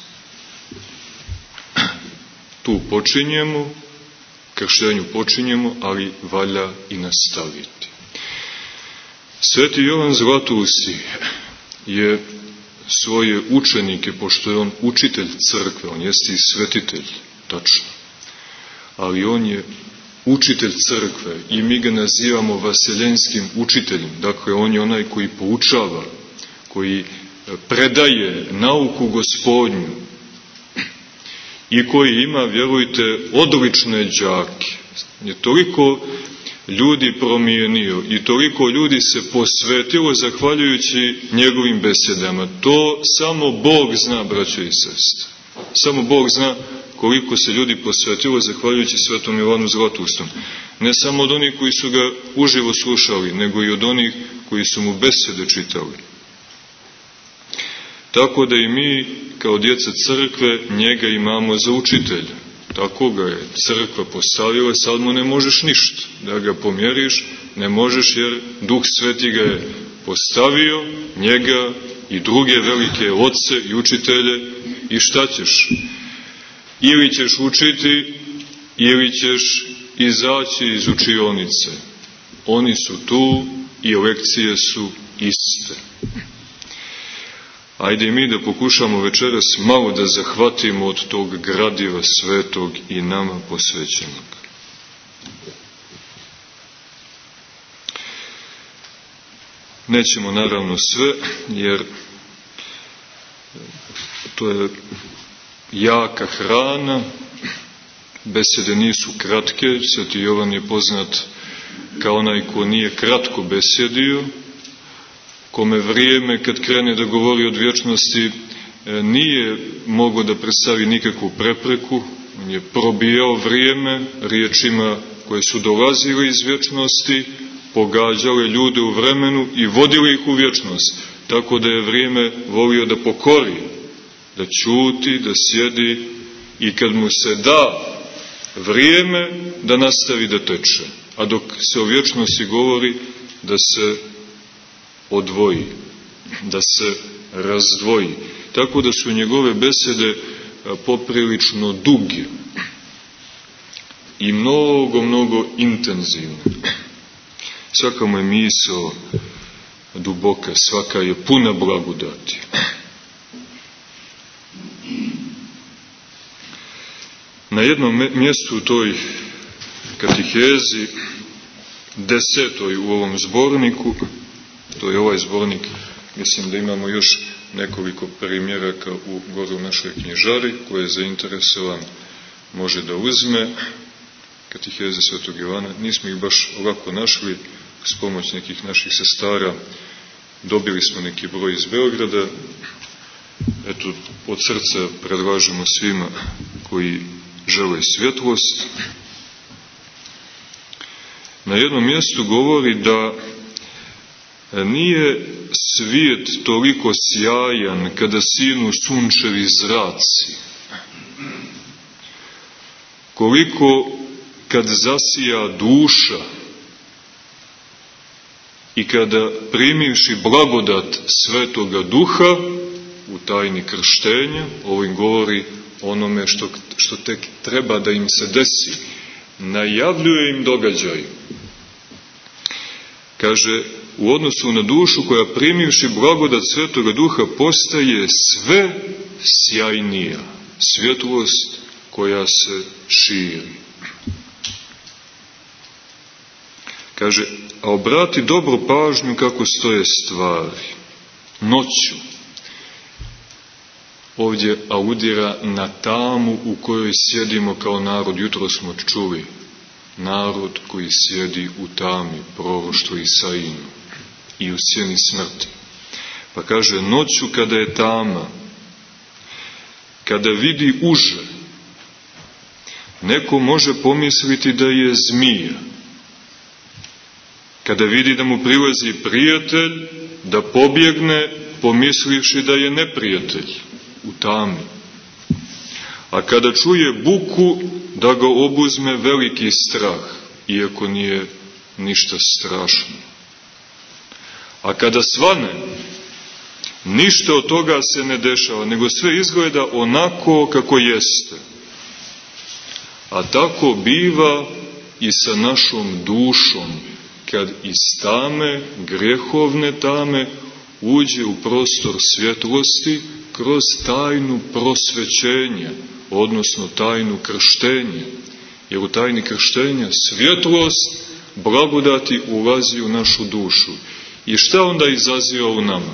Tu počinjemo, krštenju počinjemo, ali valja i nastaviti. Sveti Jovan Zlatoust je svoje učenike, pošto je on učitelj crkve, on jeste i svetitelj, tačno, ali on je učitelj crkve i mi ga nazivamo vaseljenskim učiteljem. Dakle, on je onaj koji poučava, koji predaje nauku Gospodnju i koji ima, vjerujte, odlične đake. Je toliko ljudi promijenio i toliko ljudi se posvetilo zahvaljujući njegovim besedama. To samo Bog zna, braćo i sestre. Samo Bog zna koliko se ljudi posvetilo zahvaljujući svetom Jovanu Zlatoustom. Ne samo od onih koji su ga uživo slušali, nego i od onih koji su mu besede čitali. Tako da i mi, kao djeca crkve, njega imamo za učitelja. Tako ga je crkva postavila, sad mu ne možeš ništa. Da ga pomjeriš, ne možeš, jer Duh Sveti ga je postavio, njega i druge velike oce i učitelje, i šta ćeš? Ili ćeš učiti, ili ćeš izaći iz učionice. Oni su tu i lekcije su iste. Ajde i mi da pokušamo večeras malo da zahvatimo od tog gradiva svetog i nama posvećenog. Nećemo naravno sve, jer to je jaka hrana, besede nisu kratke, Sveti Jovan je poznat kao onaj ko nije kratko besedio, kome vrijeme, kad krene da govori od vječnosti, nije mogao da predstavi nikakvu prepreku. On je probijao vrijeme riječima koje su dolazile iz vječnosti, pogađale ljude u vremenu i vodile ih u vječnost. Tako da je vrijeme volio da pokori, da ćuti, da sjedi i kad mu se da vrijeme da nastavi da teče. A dok se o vječnosti govori, da se odvoji, da se razdvoji. Tako da su njegove besede poprilično duge i mnogo, mnogo intenzivne. Svaka mu je misao duboka, svaka je puna blagodati. Na jednom mjestu u toj katihezi, desetoj u ovom zborniku, to je ovaj zbornik, mislim da imamo još nekoliko primjeraka u gore u našoj knjižari, koje je zainteresovan može da uzme, katiheze Svetog Jovana. Nismo ih baš ovako našli, s pomoć nekih naših sestara dobili smo neki broj iz Beograda. Eto, od srca predlažemo svima koji žele svjetlost. Na jednom mjestu govori da nije svijet toliko sjajan kada sinu sunčevi zraci, koliko kad zasija duša i kada primivši blagodat Svetoga Duha u tajni krštenja, ovo im govori onome što, što tek treba da im se desi, najavljuje im događaj. Kaže, u odnosu na dušu koja primivši blagodat Svetoga Duha postaje sve sjajnija, svjetlost koja se širi. Kaže, a obrati dobro pažnju kako stoje stvari. Noću. Ovdje aludira na tamu u kojoj sjedimo kao narod. Jutro smo čuli. Narod koji sjedi u tami, proroštvo Isaijino, i u sjeni smrti. Pa kaže, noću kada je tama, kada vidi uže, neko može pomisliti da je zmija. Kada vidi da mu prilazi prijatelj, da pobjegne, pomislivši da je neprijatelj u tami. A kada čuje buku, da ga obuzme veliki strah, iako nije ništa strašno. A kada svane, ništa od toga se ne dešava, nego sve izgleda onako kako jeste. A tako biva i sa našom dušom, kad iz tame, grehovne tame, uđe u prostor svjetlosti kroz tajnu prosvećenja, odnosno tajnu krštenja. Jer u tajni krštenja svjetlost blagodati ulazi u našu dušu. I šta onda izaziva u nama?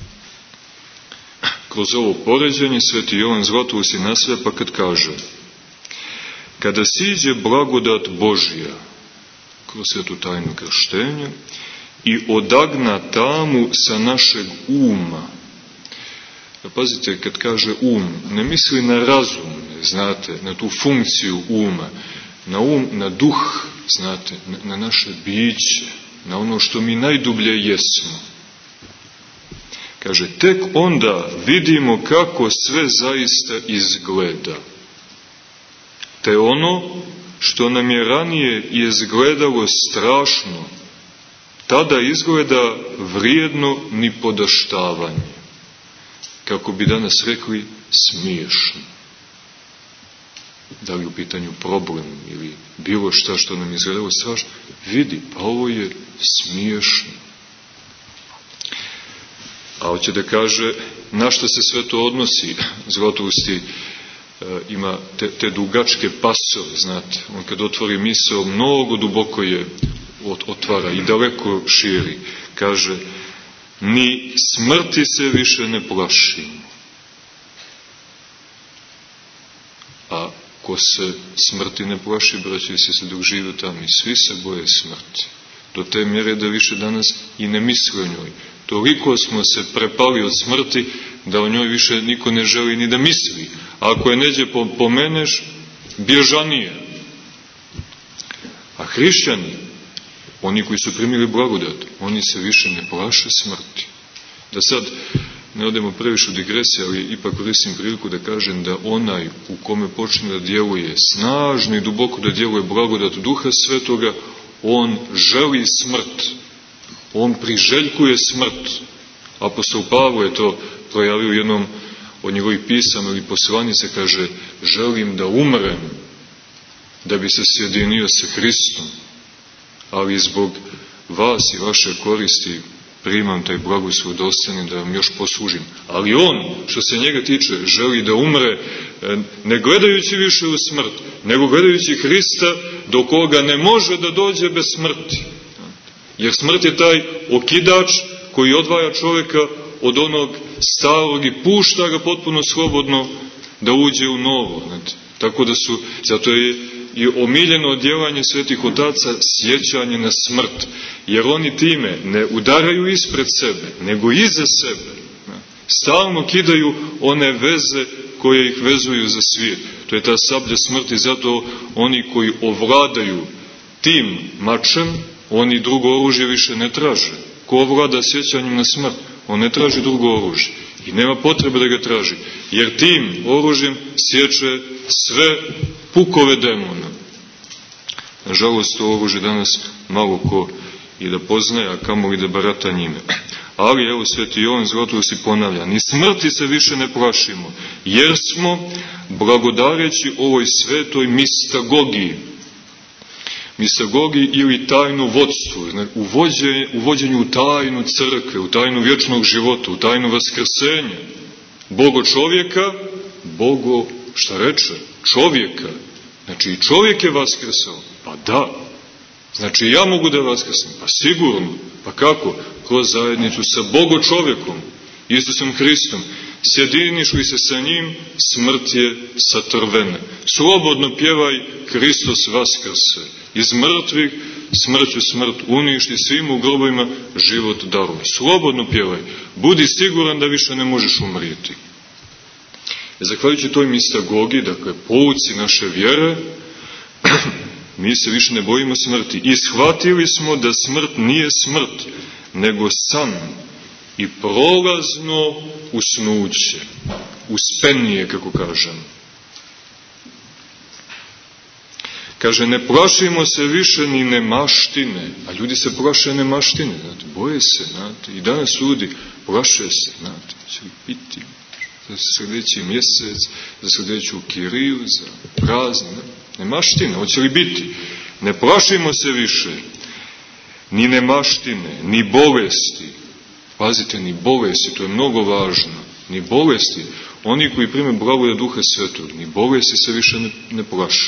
Kroz ovo poređenje sveti Jovan Zlatoust naslja pa kad kaže: kada siđe blagodat Božja kroz svetu tajnu krštenja i odagna tamu sa našeg uma. Pazite, kad kaže um, ne misli na razum, znate, na tu funkciju uma, na um, na duh, znate, na, na naše biće, na ono što mi najdublje jesmo. Kaže, tek onda vidimo kako sve zaista izgleda. Te ono što nam je ranije izgledalo strašno, tada izgleda vrijedno ni podaštavanje. Kako bi danas rekli, smiješno. Da li u pitanju problem ili bilo šta što nam izgledalo strašno, vidi, pa ovo je smiješno. A hoće da kaže na što se sve to odnosi. Zlatousti e, ima te, te dugačke pasove, znate. On kad otvori misao, mnogo duboko je otvara i daleko širi. Kaže, ni smrti se više ne plašimo. A ko se smrti ne plaši, braći se se dok žive tamo, i svi se boje smrti. Do te mjere da više danas i ne misle o njoj. Toliko smo se prepali od smrti da o njoj više niko ne želi ni da misli. A ako je neđe pomeneš, bježanije. A hrišćani, oni koji su primili blagodat, oni se više ne plaše smrti. Da sad ne odemo previše u digresiju, ali ipak koristim priliku da kažem da onaj u kome počne da djeluje snažno i duboko da djeluje blagodat Duha Svetoga, on želi smrt. On priželjkuje smrt. Apostol Pavlo je to projavio u jednom od njegovih pisama ili poslanice, kaže, želim da umrem, da bi se sjedinio sa Hristom, ali zbog vas i vaše koristi primam taj blagoslov da ostanem, da vam još poslužim. Ali on, što se njega tiče, želi da umre, ne gledajući više u smrt, nego gledajući Hrista, do koga ne može da dođe bez smrti. Jer smrt je taj okidač koji odvaja čovjeka od onog starog i pušta ga potpuno slobodno da uđe u novo. Znate. Tako da su, zato je i omiljeno odjevanje svetih otaca sjećanje na smrt. Jer oni time ne udaraju ispred sebe, nego iza sebe. Stalno kidaju one veze koje ih vezuju za svijet. To je ta sablja smrti, zato oni koji ovladaju tim mačem, oni drugo oružje više ne traže. Ko ovlada sjećanjem na smrt, on ne traži drugo oružje. I nema potrebe da ga traži. Jer tim oružjem sječe sve pukove demona. Nažalost, to oružje danas malo ko i da poznaje, a kamoli da barata njime. Ali, evo, sveti Jovan Zlatoust ponavlja, ni smrti se više ne plašimo, jer smo, blagodareći ovoj svetoj mistagogiji, mistagogi ili tajno vodstvo, uvođenju u tajnu crkve, u tajnu vječnog života, u tajnu vaskrsenja. Bogo čovjeka, Bogo, šta reče, čovjeka. Znači i čovjek je vaskrsao. Pa da. Znači ja mogu da vaskrsam. Pa sigurno. Pa kako? Kroz zajednicu sa Bogo čovjekom, Isusom Hristom. Sjediniš li se sa njim, smrt je satrvena. Slobodno pjevaj, Hristos vaskrse. Iz mrtvih smrću smrt uništi, svim u grobovima život daruje. Slobodno pjevaj. Budi siguran da više ne možeš umrijeti. Zahvaljujući toj mistagogi, dakle, pouci naše vjere, mi se više ne bojimo smrti. I shvatili smo da smrt nije smrt, nego san i prolazno usnuće, uspenije, kako kažem. Kaže, ne plašimo se više ni nemaštine, a ljudi se plaše nemaštine, znate, boje se, znate, i danas ljudi plaše se, znate, će li piti za sljedeći mjesec, za sljedeću kiriju, za praznik, nemaštine, hoće li biti? Ne plašimo se više ni nemaštine, ni bolesti. Pazite, ni bolesti, to je mnogo važno. Ni bolesti, oni koji prime blagodat Duha Svetog, ni bolesti se više ne, ne plaše.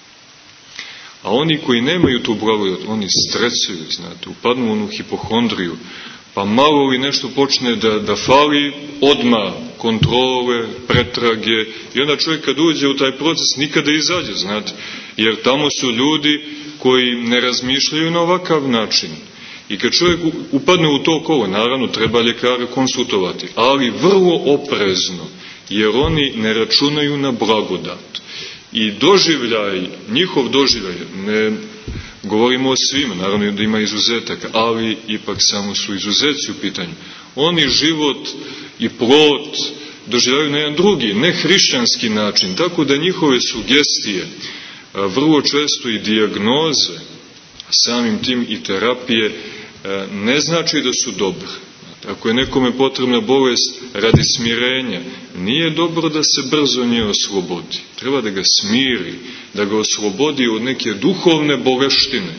A oni koji nemaju tu blagodat, oni stresuju, znate, upadnu u onu hipohondriju, pa malo li nešto počne da, da fali, odmah kontrole, pretrage, i onda čovjek kad uđe u taj proces nikada izađe, znate, jer tamo su ljudi koji ne razmišljaju na ovakav način. I kad čovjek upadne u to kolo, naravno treba ljekara konsultovati, ali vrlo oprezno, jer oni ne računaju na blagodat. I doživljaj, njihov doživljaj, ne govorimo o svima, naravno da ima izuzetaka, ali ipak samo su izuzeci u pitanju. Oni život i plot doživljaju na jedan drugi, ne hrišćanski način, tako da njihove sugestije, vrlo često i dijagnoze, samim tim i terapije, ne znači da su dobre. Ako je nekome potrebna bolest radi smirenja, nije dobro da se brzo nje oslobodi. Treba da ga smiri, da ga oslobodi od neke duhovne boleštine,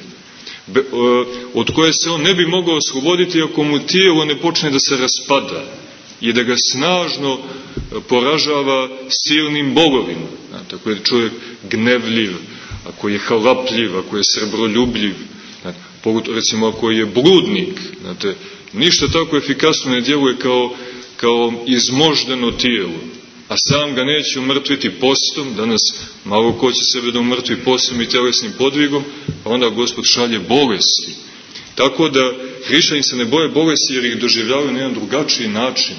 od koje se on ne bi mogao osloboditi ako mu tijelo ne počne da se raspada i da ga snažno poražava silnim bolovima. Ako je čovjek gnevljiv, ako je halapljiv, ako je srebroljubljiv, recimo ako je bludnik, znate, ništa tako efikasno ne djeluje kao, kao izmoždeno tijelo, a sam ga neće umrtviti postom. Danas malo ko će sebe da umrtvi postom i tjelesnim podvigom, pa onda Gospod šalje bolesti. Tako da hrišćani se ne boje bolesti jer ih doživljavaju na jedan drugačiji način,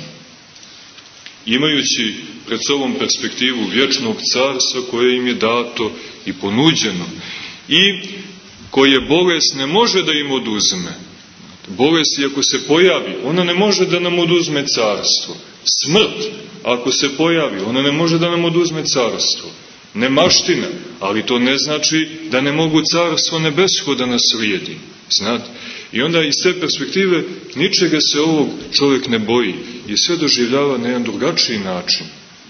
imajući pred sobom perspektivu vječnog carstva koje im je dato i ponuđeno i koje bolest ne može da im oduzme. Bolest, ako se pojavi, ona ne može da nam oduzme carstvo. Smrt, ako se pojavi, ona ne može da nam oduzme carstvo. Nemaština, ali to ne znači da ne mogu carstvo nebesko da naslijedi. Znate? I onda iz te perspektive ničega se ovog čovjek ne boji i sve doživljava na jedan drugačiji način.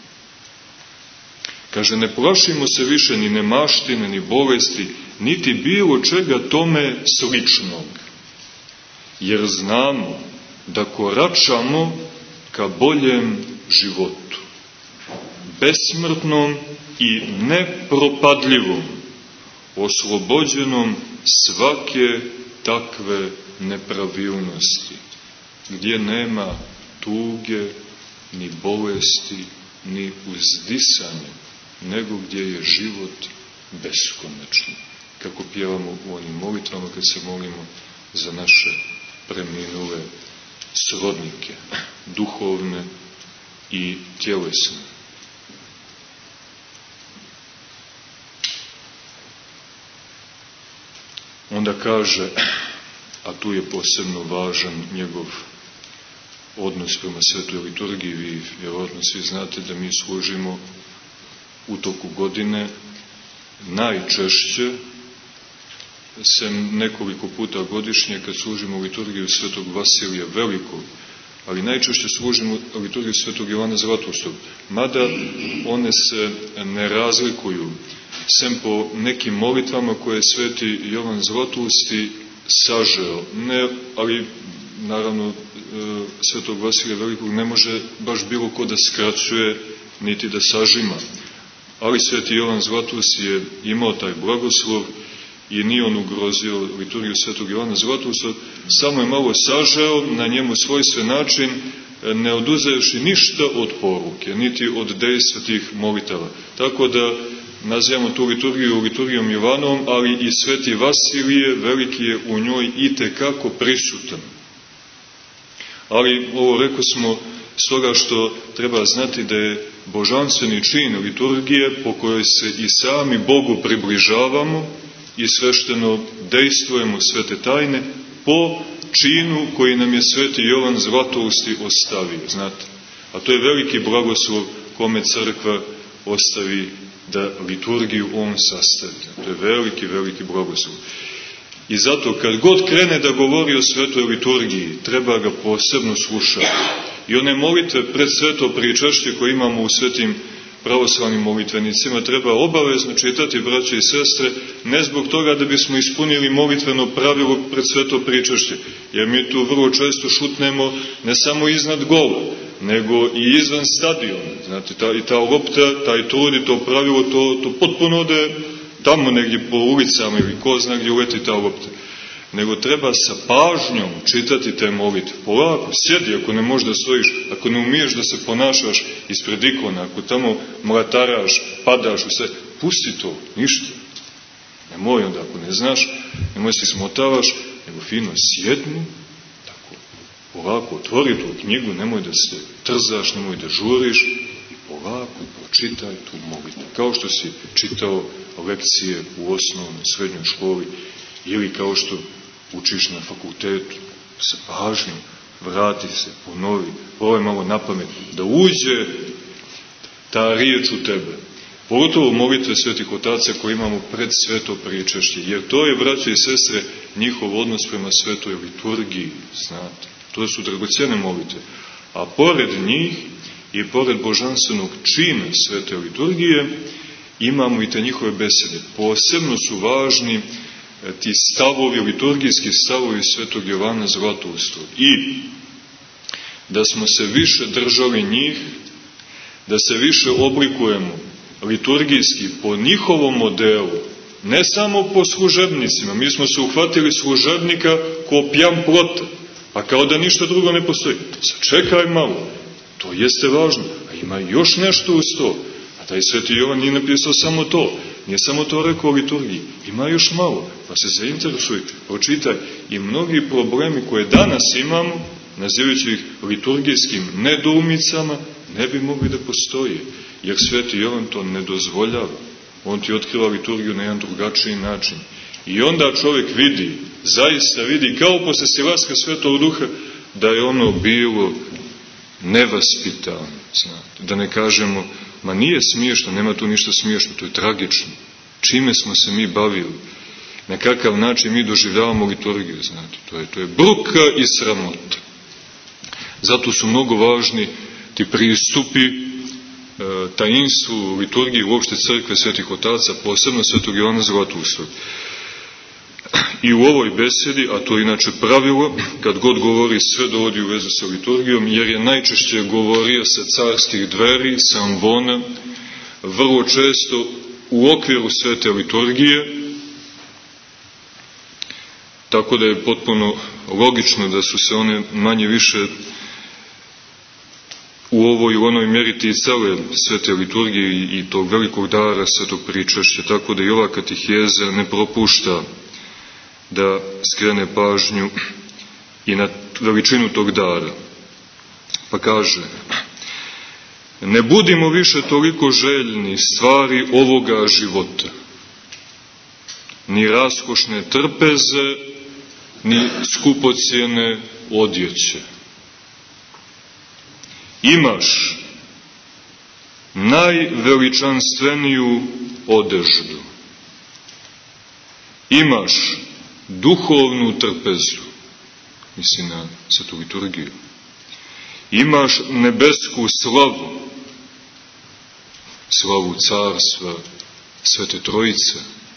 Kaže, ne plašimo se više ni nemaštine, ni bolesti, niti bilo čega tome sličnog. Jer znamo da koračamo ka boljem životu, besmrtnom i nepropadljivom, oslobođenom svake takve nepravilnosti, gdje nema tuge, ni bolesti, ni uzdisanja, nego gdje je život beskonačan. Kako pjevamo u onim molitvama kad se molimo za naše preminule srodnike, duhovne i tjelesne. Onda kaže, a tu je posebno važan njegov odnos prema svetoj liturgiji. Vi vjerojatno svi znate da mi služimo u toku godine najčešće, sem nekoliko puta godišnje, kad služimo liturgiju svetog Vasilija Velikog, ali najčešće služimo liturgiju svetog Ivana Zlatoustog, mada one se ne razlikuju sem po nekim molitvama koje je sveti Jovan Zlatousti sažeo. Ne, ali naravno svetog Vasilija Velikog ne može baš bilo ko da skraćuje niti da sažima. Ali sveti Jovan Zlatousti je imao taj blagoslov i nije on ugrozio liturgiju svetog Jovana Zlatousta, samo je malo sažeo na njemu svojstven način, ne oduzevši ništa od poruke, niti od dejstva tih molitava. Tako da nazivamo tu liturgiju liturgijom Jovanovom, ali i sveti Vasilije Veliki je u njoj i tekako prisutan. Ali ovo rekao smo stoga što treba znati da je božanstveni čin liturgije po kojoj se i sami Bogu približavamo i svešteno dejstvujemo svete tajne po činu koji nam je sveti Jovan Zlatousti ostavio, znate. A to je veliki blagoslov kome crkva ostavi da liturgiju on sastavi. To je veliki, veliki blagoslov. I zato kad god krene da govori o svetoj liturgiji, treba ga posebno slušati. I one molitve pred sveto pričašće koje imamo u svetim pravoslavnim molitvenicima treba obavezno čitati, braće i sestre, ne zbog toga da bismo ispunili molitveno pravilo pred sveto pričašće, jer mi tu vrlo često šutnemo ne samo iznad gola, nego i izvan stadiona. Znate, ta, i ta lopta, taj trud i to pravilo, to, to potpuno ode tamo negdje po ulicama ili ko zna gdje uleti ta lopta. Nego treba sa pažnjom čitati te molitve. Polako, sjedi ako ne možeš da stojiš, ako ne umiješ da se ponašaš ispred ikona, ako tamo mlataraš, padaš u sve, pusti to, ništa. Nemoj onda, ako ne znaš, nemoj se smotavaš, nego fino sjedni, tako, polako, otvori tu knjigu, nemoj da se trzaš, nemoj da žuriš, i polako pročitaj tu molitvu. Kao što si čitao lekcije u osnovnoj, srednjoj školi, ili kao što učiš na fakultetu, sa pažnjom, vrati se, ponovi, probaj malo na pamet, da uđe ta riječ u tebe. Pogotovo molitve svetih otaca koje imamo pred sveto pričašće, jer to je, braće i sestre, njihov odnos prema svetoj liturgiji, znate. To su dragocjene molitve. A pored njih i pored božanstvenog čina svete liturgije imamo i te njihove besede. Posebno su važni ti stavovi, liturgijski stavovi svetog Jovana Zlatousta. I da smo se više držali njih, da se više oblikujemo liturgijski po njihovom modelu, ne samo po služebnicima. Mi smo se uhvatili služebnika ko pjan plota, a kao da ništa drugo ne postoji. Sačekaj malo, to jeste važno, a ima još nešto uz to. A taj sveti Jovan nije napisao samo to, nije samo to rekao o liturgiji, ima još malo, pa se zainteresuj, pročitaj. I mnogi problemi koje danas imamo, nazivajući ih liturgijskim nedoumicama, ne bi mogli da postoje, jer sveti Jovan to ne dozvoljava. On ti otkriva liturgiju na jedan drugačiji način. I onda čovjek vidi, zaista vidi, kao posle silaska Svetog Duha, da je ono bilo nevaspitano, znate, da ne kažemo, ma nije smiješno, nema tu ništa smiješno, to je tragično. Čime smo se mi bavili? Na kakav način mi doživljavamo liturgiju, znate, to je, to je bruka i sramota. Zato su mnogo važni ti pristupi e, tajinstvu, liturgiji, uopšte crkve svetih otaca, posebno svetog Jovana Zlatousta. I u ovoj besedi, a to je inače pravilo, kad god govori, sve dovodi u vezu sa liturgijom, jer je najčešće govorio sa carskih dveri, sa ambona, vrlo često u okviru svete liturgije, tako da je potpuno logično da su se one manje više u ovoj ili onoj mjeri ticale svete liturgije i, i tog velikog dara svetog pričašća, tako da i ova katiheza ne propušta da skrene pažnju i na veličinu tog dara. Pa kaže, ne budimo više toliko željni stvari ovoga života, ni raskošne trpeze, ni skupocijene odjeće. Imaš najveličanstveniju odeždu. Imaš duhovnu trpezu, misli na svetu liturgiju. Imaš nebesku slavu, slavu carstva Svete Trojice.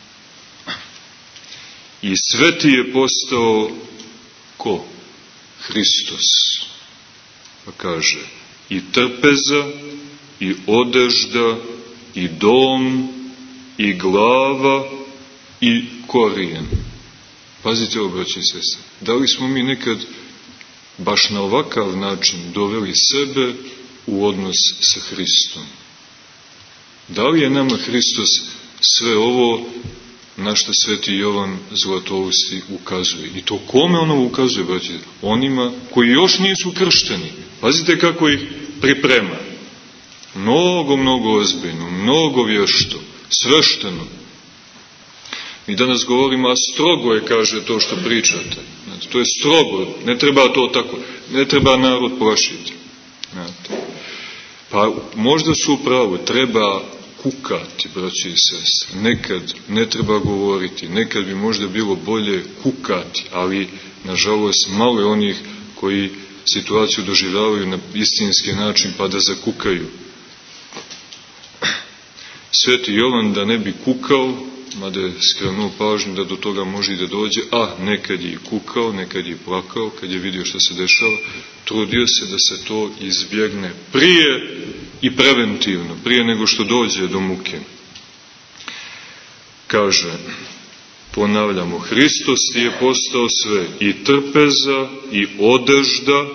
I sveti je postao ko? Hristos. Pa kaže, i trpeza, i odežda, i dom, i glava, i korijen. Pazite ovo, braći i sestre. Da li smo mi nekad baš na ovakav način doveli sebe u odnos sa Hristom? Da li je nama Hristos sve ovo na što sveti Jovan Zlatousti ukazuje? I to kome ono ukazuje, braći? Onima koji još nisu kršteni. Pazite kako ih priprema. Mnogo, mnogo ozbiljno, mnogo vješto, svešteno. Mi danas govorimo, a strogo je, kaže, to što pričate. Znate, to je strogo, ne treba to tako, ne treba narod plašiti. Znate. Pa možda su u pravu, treba kukati, braći i sestre. Nekad ne treba govoriti, nekad bi možda bilo bolje kukati, ali, nažalost, malo je onih koji situaciju doživljavaju na istinski način pa da zakukaju. Sveti Jovan, da ne bi kukao, mada je skrenuo pažnju da do toga može i da dođe, a nekad je kukao, nekad je plakao, kad je vidio što se dešava, trudio se da se to izbjegne prije i preventivno, prije nego što dođe do muke. Kaže, ponavljamo, Hristos je postao sve, i trpeza, i odežda,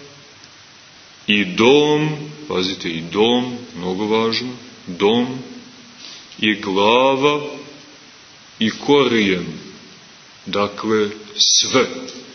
i dom, pazite, i dom, mnogo važno, dom, i glava, i korijen, dakle sve.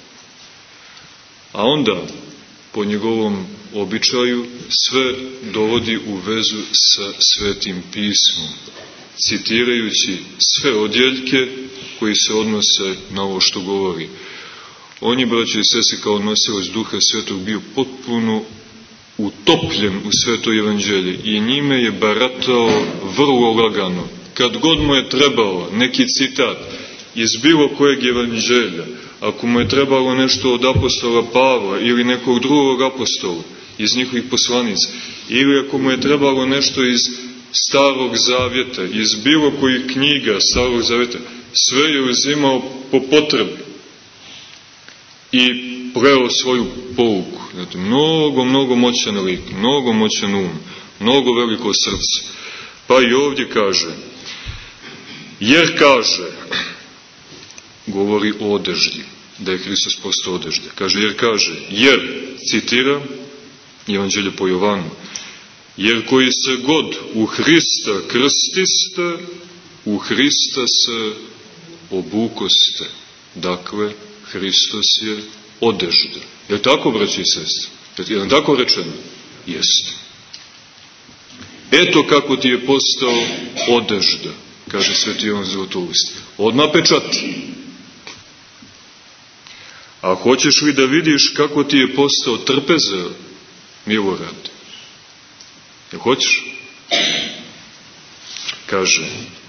A onda, po njegovom običaju, sve dovodi u vezu sa Svetim pismom, citirajući sve odjeljke koji se odnose na ovo što govori. On je, braći i sestre, kao nosilac Duha Svetog bio potpuno utopljen u Sveto evanđelje i njime je baratao vrlo lagano. Kad god mu je trebao neki citat iz bilo kojeg evanđelja, ako mu je trebalo nešto od apostola Pavla ili nekog drugog apostola iz njihovih poslanica, ili ako mu je trebalo nešto iz Starog Zavjeta, iz bilo kojih knjiga Starog Zavjeta, sve je uzimao po potrebi i pleo svoju pouku. Znate, mnogo, mnogo moćan lik, mnogo moćan um, mnogo veliko srce. Pa i ovdje kaže, jer kaže, govori o odeždi, da je Hristos postao odežde. Kaže, jer kaže, jer, citira, Evanđelje po Jovanu, jer koji se god u Hrista krstiste, u Hrista se obukoste. Dakle, Hristos je odežda. Je li tako, braći i sestre? Je li tako rečeno? Jeste. Eto kako ti je postao odežda, kaže sveti Jovan Zlatousti. Odmah pečati. A hoćeš li da vidiš kako ti je postao trpeza, Milorad? Jel hoćeš? Kaže,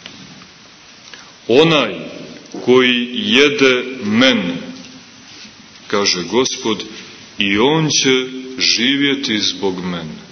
onaj koji jede mene, kaže Gospod, i on će živjeti zbog mene.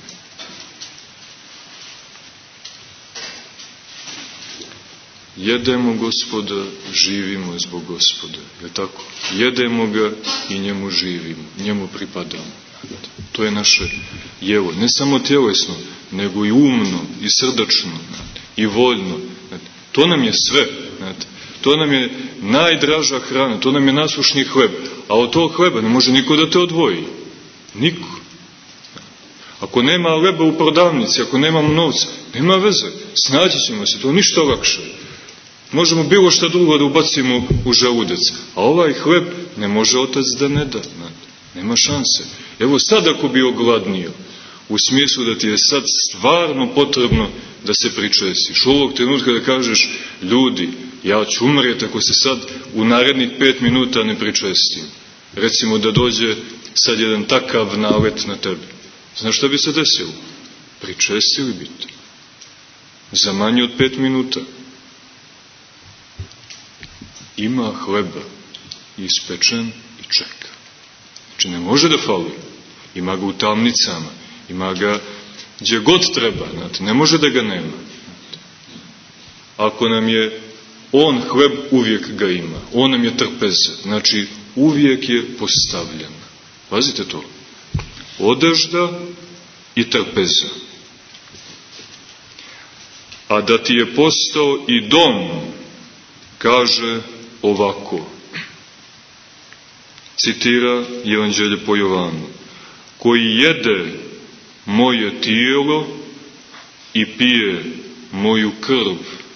Jedemo Gospoda, živimo zbog Gospoda. Je tako? Jedemo ga i njemu živimo, njemu pripadamo. To je naše jelo. Ne samo tjelesno, nego i umno, i srdačno, i voljno. To nam je sve. To nam je najdraža hrana, to nam je nasušni hleb. A od tog hleba ne može niko da te odvoji. Niko. Ako nema hleba u prodavnici, ako nemamo novca, nema veze. Snaći ćemo se, to ništa lakše. Možemo bilo šta drugo da ubacimo u želudac. A ovaj hleb ne može otac da ne da. Nema šanse. Evo sad ako bi ogladnio, u smislu da ti je sad stvarno potrebno da se pričestiš. Ovog trenutka da kažeš, ljudi, ja ću umrijeti ako se sad u narednih pet minuta ne pričestim. Recimo da dođe sad jedan takav nalet na tebe. Znaš šta bi se desilo? Pričestili bi te. Za manje od pet minuta. Ima hleba ispečen i čeka. Znači ne može da fali. Ima ga u tamnicama. Ima ga gdje god treba. Znate, ne može da ga nema. Ako nam je on hleb, uvijek ga ima. On nam je trpeza. Znači, uvijek je postavljen. Pazite to. Odežda i trpeza. A da ti je postao i dom, kaže ovako. Citira Evanđelje po Jovanu. Koji jede moje tijelo i pije moju krv,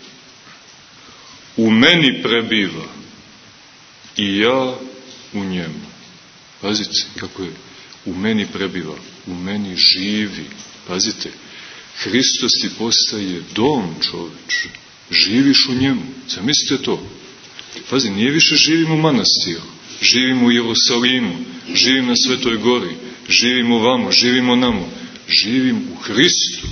u meni prebiva i ja u njemu. Pazite kako je. U meni prebiva, u meni živi. Pazite, Hristos ti postaje dom, čoveče. Živiš u njemu. Zamislite to. Pazi, nije više živim u manastiru, živim u Jerusalimu, živim na Svetoj gori, živimo vamo, živimo namo. Živim u Hristu.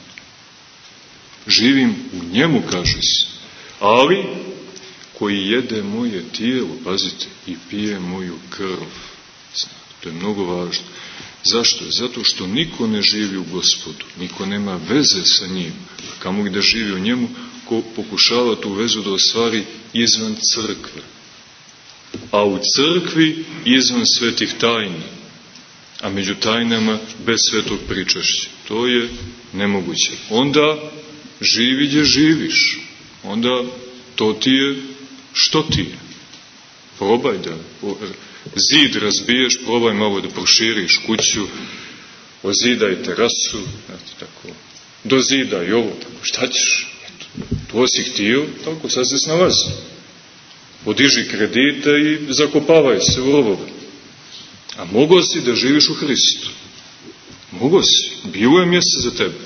Živim u njemu, kaže se. Ali, koji jede moje tijelo, pazite, i pije moju krv. To je mnogo važno. Zašto? Zato što niko ne živi u Gospodu, niko nema veze sa njim. A kamo gde živi u njemu, ko pokušava tu vezu da ostvari izvan crkve. A u crkvi izvan svetih tajni. A među tajnama bez svetog pričašća. To je nemoguće. Onda živi gdje živiš. Onda to ti je što ti je. Probaj da zid razbiješ, probaj malo da proširiš kuću, ozidaj terasu, tako, dozidaj ovo, tako, šta ćeš? To si htio, tako, sad se snalazi. Podiži kredite i zakopavaj se u rovove. A mogao si da živiš u Hristu. Mogao si. Bilo je mjesto za tebe.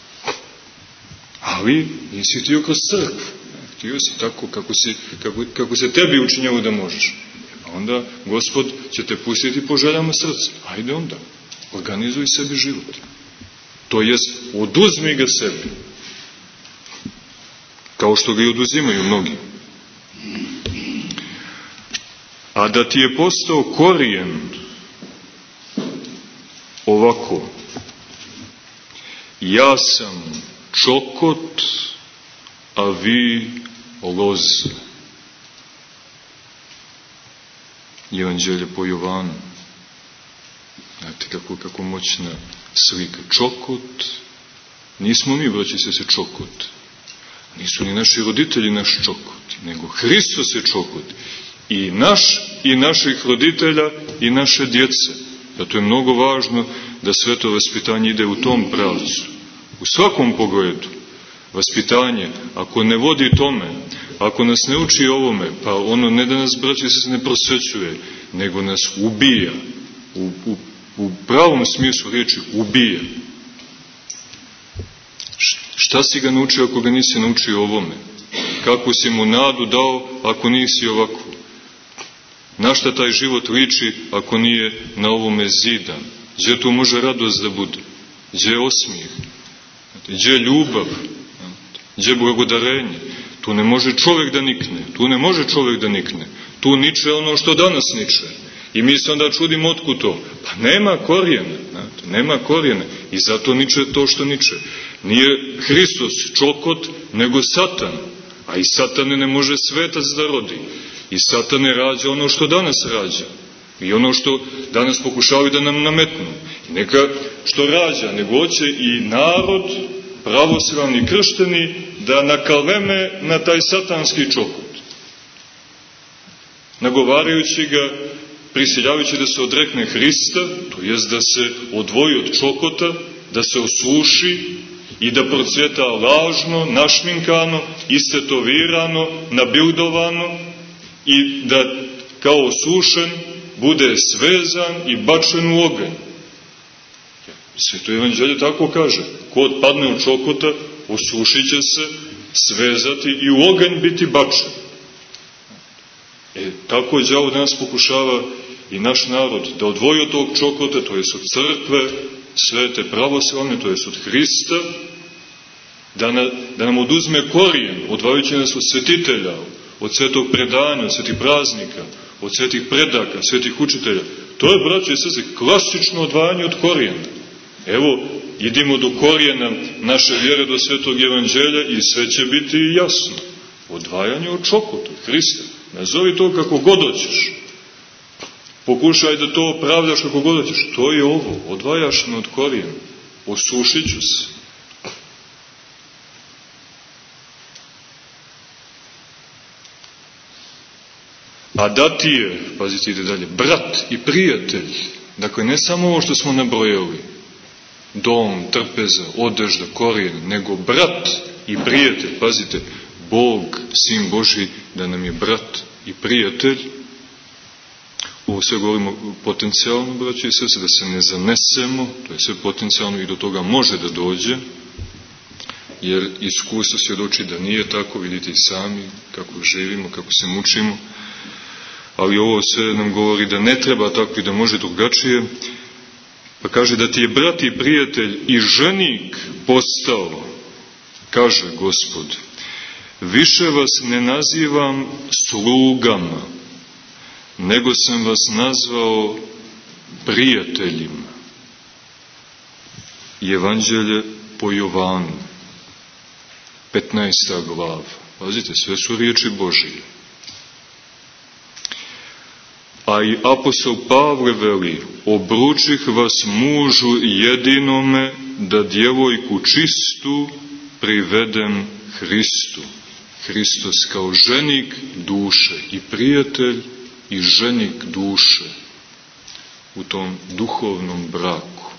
Ali nisi htio kroz crkvu. Htio si tako kako, si, kako, kako se tebi učinjalo da možeš. A onda Gospod će te pustiti po željama srca. Ajde onda. Organizuj sebi život. To jest, oduzmi ga sebi. Kao što ga i oduzimaju mnogi. A da ti je postao korijen ovako. Ja sam čokot, a vi loze. Evanđelje po Jovanu. Znate kako, kako moćna slika. Čokot. Nismo mi, braći se, se čokot. Nisu ni naši roditelji naš čokot, nego Hristos je čokot. I naš, i naših roditelja, i naše djece. Zato je mnogo važno da sve to vaspitanje ide u tom pravcu. U svakom pogledu. Vaspitanje, ako ne vodi tome, ako nas ne uči ovome, pa ono ne da nas, braći se, ne prosvećuje, nego nas ubija. U, u, u pravom smislu riječi ubija. Šta si ga naučio ako ga nisi naučio ovome? Kako si mu nadu dao ako nisi ovako? Na šta taj život liči ako nije na ovome zidan? Gdje tu može radost da bude? Gdje je osmijeh? Gdje je ljubav? Gdje je blagodarenje? Tu ne može čovjek da nikne. Tu ne može čovjek da nikne. Tu niče ono što danas niče. I mi se onda čudimo otkud to. Pa nema korijena. Nema korijena. I zato niče to što niče. Nije Hristos čokot, nego Satan. A i Satane ne može svetac da rodi. I Satan ne rađa ono što danas rađa. I ono što danas pokušavaju da nam nametnu. I neka što rađa, nego hoće i narod, pravoslavni kršteni, da nakaleme na taj satanski čokot. Nagovarajući ga, prisiljavajući da se odrekne Hrista, to jest da se odvoji od čokota, da se osuši i da procvjeta lažno, našminkano, istetovirano, nabildovano i da kao osušen bude svezan i bačen u oganj. Sveto Evanđelje tako kaže. Ko odpadne od čokota, osušit će se, svezati i u oganj biti bačen. E, tako đavo danas pokušava i naš narod da odvoji od tog čokota, to je od crkve, svete pravoslavne, to je od Hrista, da, na, da nam oduzme korijen, odvajajući nas od svetitelja, od svetog predanja, od svetih praznika, od svetih predaka, svetih učitelja. To je, braćo i sestre, klasično odvajanje od korijena. Evo, idimo do korijena naše vjere, do Svetog Evanđelja i sve će biti jasno. Odvajanje od čokota, Hrista. Nazovi to kako god hoćeš. Pokušaj da to opravdaš kako god hoćeš. To je ovo, odvajaš me od korijena. Osušit ću se. A da ti je, pazite, ide dalje, brat i prijatelj. Dakle, ne samo ovo što smo nabrojali, dom, trpeza, odežda, korijen, nego brat i prijatelj. Pazite, Bog, Sin Božji, da nam je brat i prijatelj. Ovo sve govorimo potencijalno, braći i sestre, da se ne zanesemo, to je sve potencijalno i do toga može da dođe, jer iskustvo svjedoči da nije tako, vidite i sami kako živimo, kako se mučimo, ali ovo sve nam govori da ne treba tako i da može drugačije. Pa kaže da ti je brat i prijatelj i ženik postao, kaže Gospod, više vas ne nazivam slugama, nego sam vas nazvao prijateljima. Evanđelje po Jovanu, petnaesta glava. Pazite, sve su riječi Božije. A i apostol Pavle veli, obručih vas mužu jedinome, da djevojku čistu privedem Hristu. Hristos kao ženik duše i prijatelj i ženik duše u tom duhovnom braku.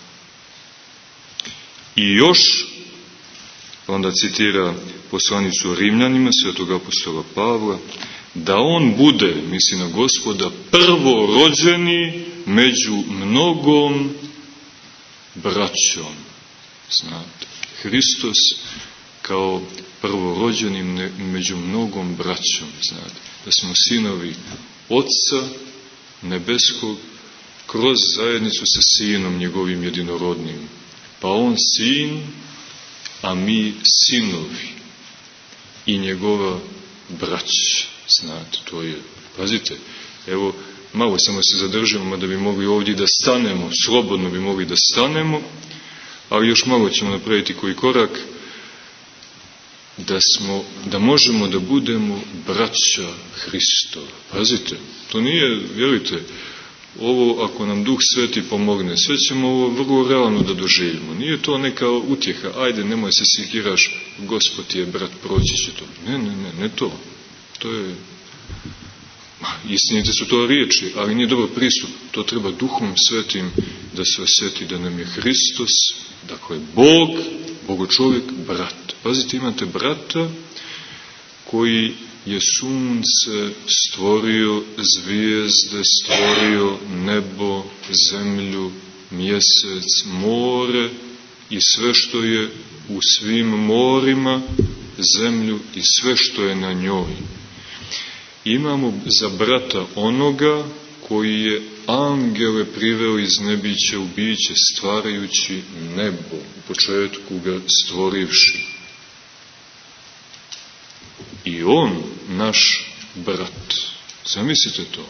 I još, onda citira poslanicu Rimljanima, svetog apostola Pavla, da on bude, misli na Gospoda, prvorođeni među mnogom braćom. Znate, Hristos kao prvorođeni među mnogom braćom. Znate, da smo sinovi Otca nebeskog kroz zajednicu sa Sinom njegovim jedinorodnim. Pa on sin, a mi sinovi i njegova braća. Znate, to je, pazite, evo, malo samo se zadržimo, da bi mogli ovdje da stanemo, slobodno bi mogli da stanemo, ali još malo ćemo napraviti koji korak, da smo, da možemo da budemo braća Hristova. Pazite, to nije, vjerujte, ovo ako nam Duh Sveti pomogne, sve ćemo ovo vrlo realno da doživimo. Nije to neka utjeha, ajde, nemoj se sikiraš, Gospod je brat, proći će to. Ne, ne, ne, ne to. To je, istinite su to riječi, ali nije dobar pristup. To treba Duhom Svetim da se osjeti da nam je Hristos, dakle Bog, Bogočovjek, brat. Pazite, imate brata koji je sunce stvorio, zvijezde stvorio, nebo, zemlju, mjesec, more i sve što je u svim morima, zemlju i sve što je na njoj. Imamo za brata onoga koji je angele priveo iz nebića u biće, stvarajući nebo, u početku ga stvorivši. I on, naš brat, zamislite to,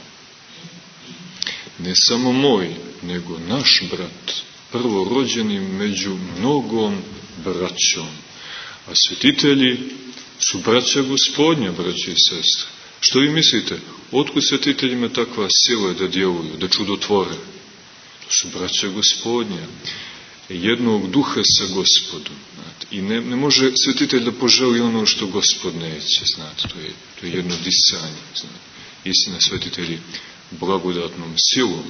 ne samo moj, nego naš brat, prvorođeni među mnogom braćom. A svetitelji su braća Gospodnja, braće i sestre. Što vi mislite? Otkud svetiteljima takva sila da djeluju, da čudotvore? To su braća Gospodnja, jednog duha sa Gospodom. Znate. I ne, ne može svetitelj da poželi ono što Gospod neće. Znate. To je, to je jedno disanje. Znate. Istina, svetitelji blagodatnom silom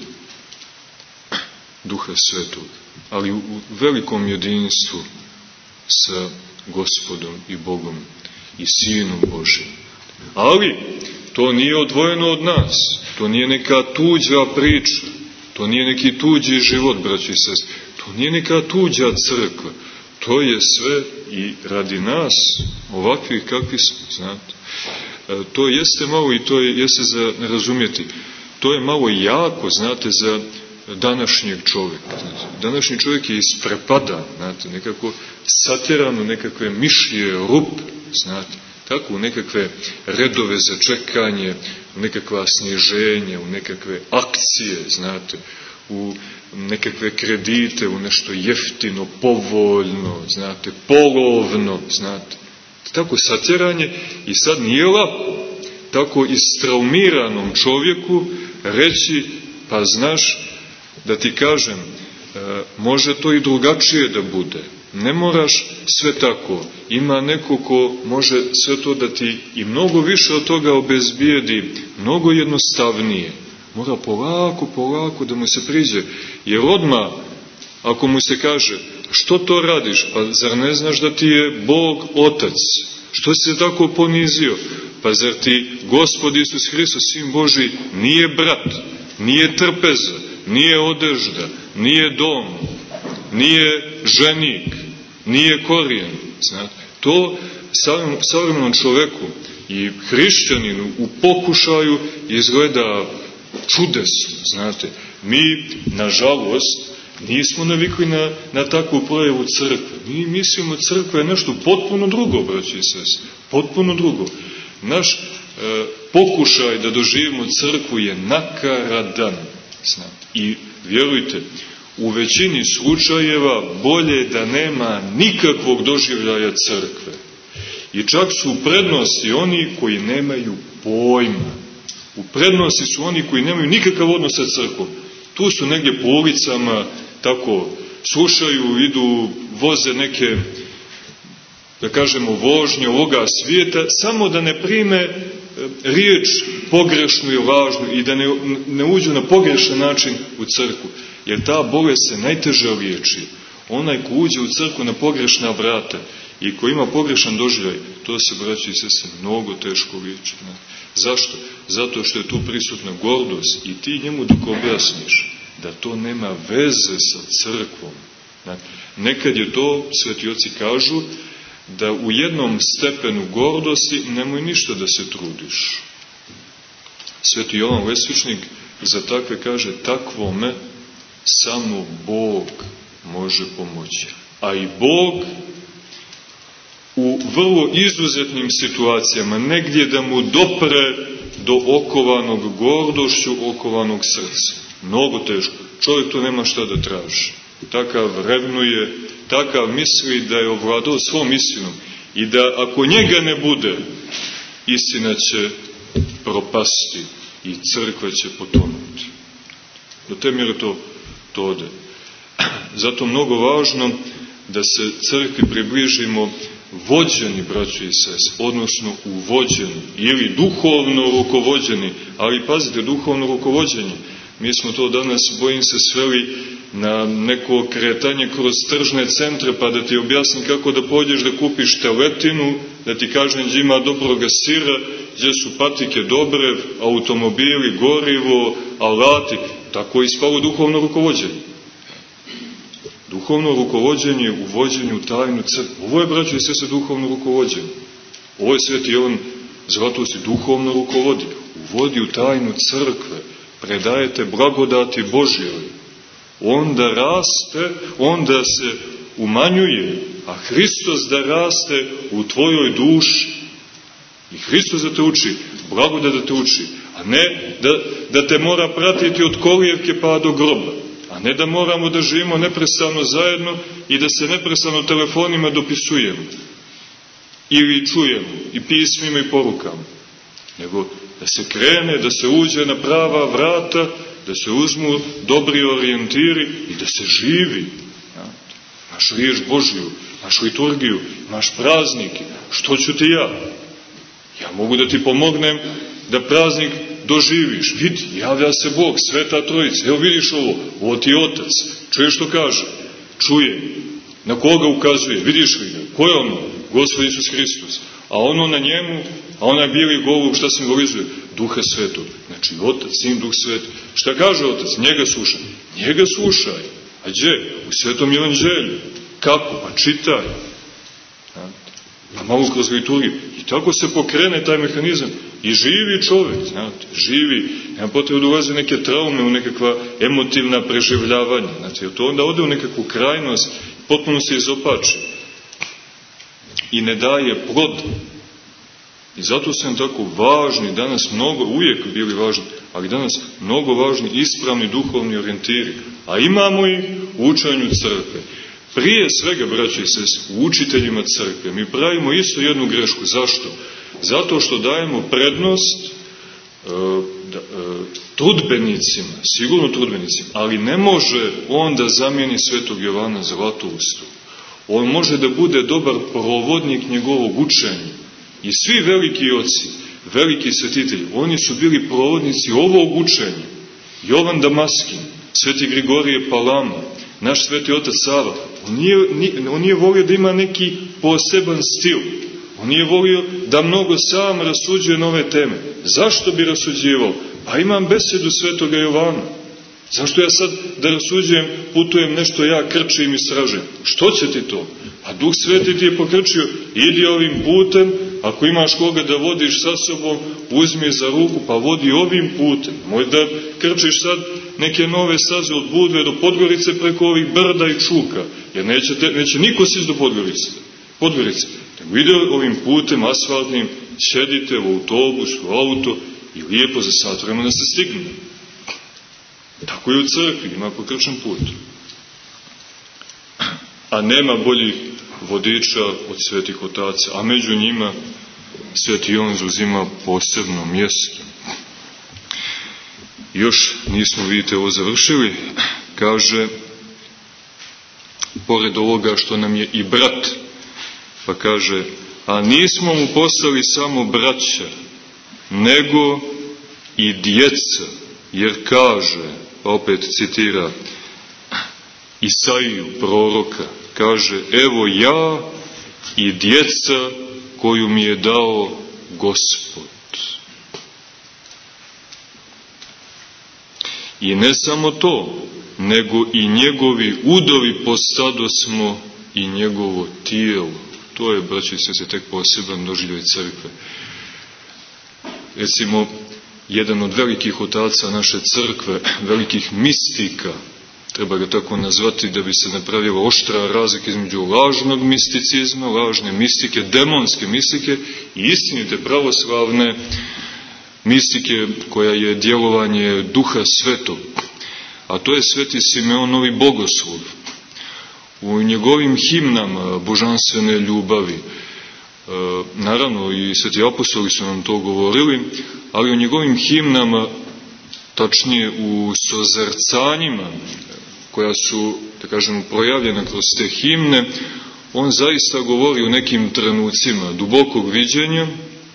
Duha Svetog, ali u, u velikom jedinstvu sa Gospodom i Bogom i Sinom Božim. Ali to nije odvojeno od nas, to nije neka tuđa priča, to nije neki tuđi život, braći i sestri, to nije neka tuđa crkva, to je sve i radi nas, ovakvih kakvi smo, znate. E, to jeste malo i to je, jeste za razumjeti, to je malo jako, znate, za današnjeg čovjeka. Znate. Današnji čovjek je isprepadan, znate, nekako satjeran u nekakve mišlje rupe, znate. Tako, u nekakve redove za čekanje, u nekakva sniženja, u nekakve akcije, znate, u nekakve kredite u nešto jeftino, povoljno, znate, polovno, znate. Tako satjeranje i sad nije lako tako istraumiranom čovjeku reći, pa znaš, da ti kažem, e, može to i drugačije da bude. Ne moraš sve tako. Ima neko ko može sve to da ti i mnogo više od toga obezbijedi, mnogo jednostavnije. Mora polako, polako da mu se priđe. Jer odmah, ako mu se kaže, što to radiš? Pa zar ne znaš da ti je Bog Otac? Što si se tako ponizio? Pa zar ti Gospod Isus Hristos, Sin Božji, nije brat, nije trpeza, nije odežda, nije dom, nije ženik, nije korijen? Znate, to savremenom čoveku i hrišćaninu u pokušaju izgleda čudesno, znate. Mi, nažalost, nismo navikli na, na takvu projavu crkve. Mi mislimo crkva je nešto potpuno drugo, braći i sestre, potpuno drugo. Naš e, pokušaj da doživimo crkvu je nakaradan, znate. I vjerujte, u većini slučajeva bolje da nema nikakvog doživljaja crkve. I čak su u prednosti oni koji nemaju pojma. U prednosti su oni koji nemaju nikakav odnos sa crkvom. Tu su negdje po ulicama, tako slušaju, idu, voze neke, da kažemo, vožnje ovoga svijeta, samo da ne prime riječ pogrešnu i lažnu i da ne, ne uđu na pogrešan način u crkvu. Jer ta bolest se najteže liječi. Onaj ko uđe u crkvu na pogrešna vrata i ko ima pogrešan doživljaj, to se, braći i sestre, mnogo teško liječi. Zašto? Zato što je tu prisutna gordost i ti njemu dok objasniš da to nema veze sa crkvom. Nekad je to, sveti oci kažu, da u jednom stepenu gordosti nemoj ništa da se trudiš. Sveti Jovan Lesvičnik za takve kaže, takvome samo Bog može pomoći. A i Bog u vrlo izuzetnim situacijama, negdje da mu dopre do okovanog gordošću, okovanog srca. Mnogo teško. Čovjek to nema šta da traži. Takav revnuje, takav misli da je ovladao svom istinom i da ako njega ne bude, istina će propasti i crkva će potonuti. Do te mjere to, to ode. Zato mnogo važno da se crkvi približimo vođeni, braćo i sestre, odnosno uvođeni ili duhovno rukovođeni, ali pazite, duhovno rukovođenje. Mi smo to danas, bojim se, sveli na neko kretanje kroz tržne centre, pa da ti objasnim kako da pođeš da kupiš teletinu, da ti kažem gdje ima dobroga sira, gdje su patike dobre, automobili, gorivo, alati. Tako je ispalo duhovno rukovođenje. Duhovno rukovođenje u vođenju u tajnu crkvu. Ovo je, braćo i sestre, duhovno rukovođenje. Ovo je sveti Jovan Zlatosti, duhovno rukovodi. Uvodi u tajnu crkve. Predajete blagodati Božjoj. Onda raste, onda se umanjuje, a Hristos da raste u tvojoj duši. I Hristos da te uči, blagodat da te uči, a ne da, da te mora pratiti od kolijevke pa do groba. A ne da moramo da živimo neprestano zajedno i da se neprestano telefonima dopisujemo. Ili čujemo i pismima i porukama. Nego da se krene, da se uđe na prava vrata, da se uzmu dobri orijentiri i da se živi. Ja. Imaš riječ Božju, imaš liturgiju, imaš praznike. Što ću ti ja? Ja mogu da ti pomognem da praznik doživiš. Vidi, javlja se Bog, Sveta Trojica. Evo vidiš ovo, ovo ti je Otac. Čuješ što kaže? Čuje. Na koga ukazuje? Vidiš li ga? Ko je ono? Gospod Isus Hristos. A ono na njemu, a onaj bijeli golub, šta simbolizuje? Duha Svetog. Znači, Otac, Sin, Duh Sveti. Šta kaže Otac? Njega slušaj. Njega slušaj. A gdje? U Svetom Evanđelju. Kako? Pa čitaj. Pa malo kroz liturgiju. I tako se pokrene taj mehanizam. I živi čovjek, znate, živi. Nema potrebu da ulaze neke traume, u nekakva emotivna preživljavanja. Znate, to onda ode u nekakvu krajnost, potpuno se izopači. I ne daje plod. I zato su nam tako važni, danas mnogo, uvijek bili važni, ali danas mnogo važni ispravni duhovni orijentiri, a imamo ih u učenju crkve. Prije svega, braći i sestre, u učiteljima crkve mi pravimo isto jednu grešku. Zašto? Zato što dajemo prednost e, da, e, trudbenicima, sigurno trudbenicima, ali ne može on da zamijeni svetog Jovana Zlatoustu. On može da bude dobar provodnik njegovog učenja. I svi veliki oci, veliki svetitelji, oni su bili provodnici ovog učenja. Jovan Damaskin, sveti Grigorije Palama, naš sveti otac Sava, on nije, on nije volio da ima neki poseban stil. On nije volio da mnogo sam rasuđuje na ove teme. Zašto bi rasuđivao? Pa imam besedu svetoga Jovana. Zašto ja sad da rasuđujem, putujem nešto ja krčim i sražem? Što će ti to? A Duh Sveti ti je pokrčio, idi ovim putem, ako imaš koga da vodiš sa sobom, uzmi za ruku, pa vodi ovim putem. Možda krčiš sad neke nove staze od Budve do Podgorice preko ovih brda i čuka, jer neće, te, neće niko sići do Podgorice. Podgorice. Nego ide ovim putem asfaltnim, sjedite u autobus, u auto i lijepo za sat vremena se stigne. Tako je u crkvi, ima pokrčen put. A nema boljih vodiča od svetih otaca, a među njima sveti Jovan zauzima posebno mjesto. Još nismo, vidite, ovo završili. Kaže, pored ovoga što nam je i brat, pa kaže, a nismo mu postali samo braća, nego i djeca, jer kaže, pa opet citira Isaiju, proroka, kaže, evo ja i djeca koju mi je dao Gospod. I ne samo to, nego i njegovi udovi postadosmo i njegovo tijelo. To je, braći i sestre, tek poseban doživljaj crkve. Recimo, jedan od velikih otaca naše crkve, velikih mistika, treba ga tako nazvati da bi se napravila oštra razlika između lažnog misticizma, lažne mistike, demonske mistike i istinite pravoslavne mistike koja je djelovanje Duha Svetog. A to je sveti Simeonovi bogoslov. U njegovim himnama božanstvene ljubavi, naravno i sveti apostoli su nam to govorili, ali u njegovim himnama, tačnije u sozercanjima koja su, da kažemo, projavljena kroz te himne, on zaista govori o nekim trenucima dubokog viđenja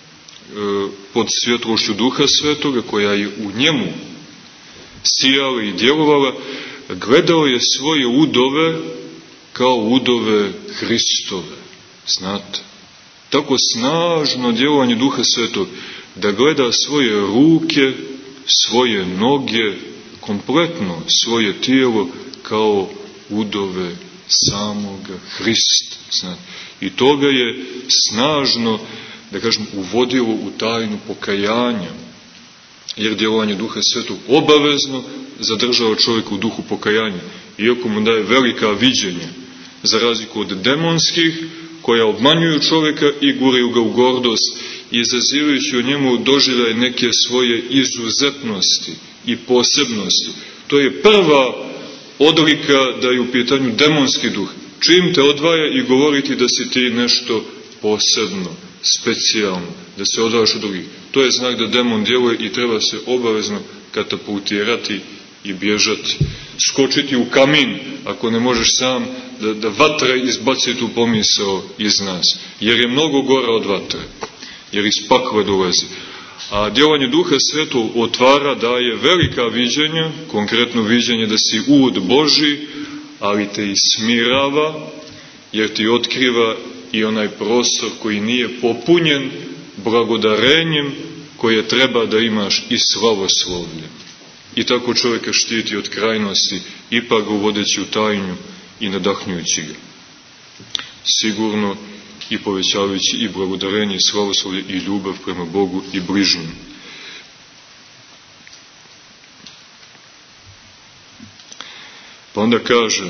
pod svjetlošću Duha Svetoga, koja je u njemu sijala i djelovala. Gledao je svoje udove kao udove Hristove. Znate, tako snažno djelovanje Duha Svetog, da gleda svoje ruke, svoje noge, kompletno svoje tijelo kao udove samoga Hrista. Znate, i to ga je snažno, da kažem, uvodilo u tajnu pokajanja, jer djelovanje Duha Svetog obavezno zadržava čovjeka u duhu pokajanja, iako mu daje velika viđenja, za razliku od demonskih, koja obmanjuju čovjeka i guraju ga u gordost, izazivajući u njemu doživljaj neke svoje izuzetnosti i posebnosti. To je prva odlika da je u pitanju demonski duh. Čim te odvaja i govoriti da si ti nešto posebno, specijalno, da se odvajaš od drugih. To je znak da demon djeluje i treba se obavezno katapultirati i bježati, skočiti u kamin, ako ne možeš sam, da, da vatra izbaci tu pomisao iz nas. Jer je mnogo gora od vatre, jer iz pakla dolazi. A djelovanje Duha Svetog otvara, daje velika viđenja, konkretno viđenje da si ud Božji, ali te i smirava, jer ti otkriva i onaj prostor koji nije popunjen blagodarenjem koje treba da imaš i slavoslovljem. I tako čovjeka štiti od krajnosti, ipak ga uvodeći u tajnju i nadahnjujući ga. Sigurno i povećavajući i blagodarenje, i slavoslovlje, i ljubav prema Bogu i bližnjim. Pa onda kaže,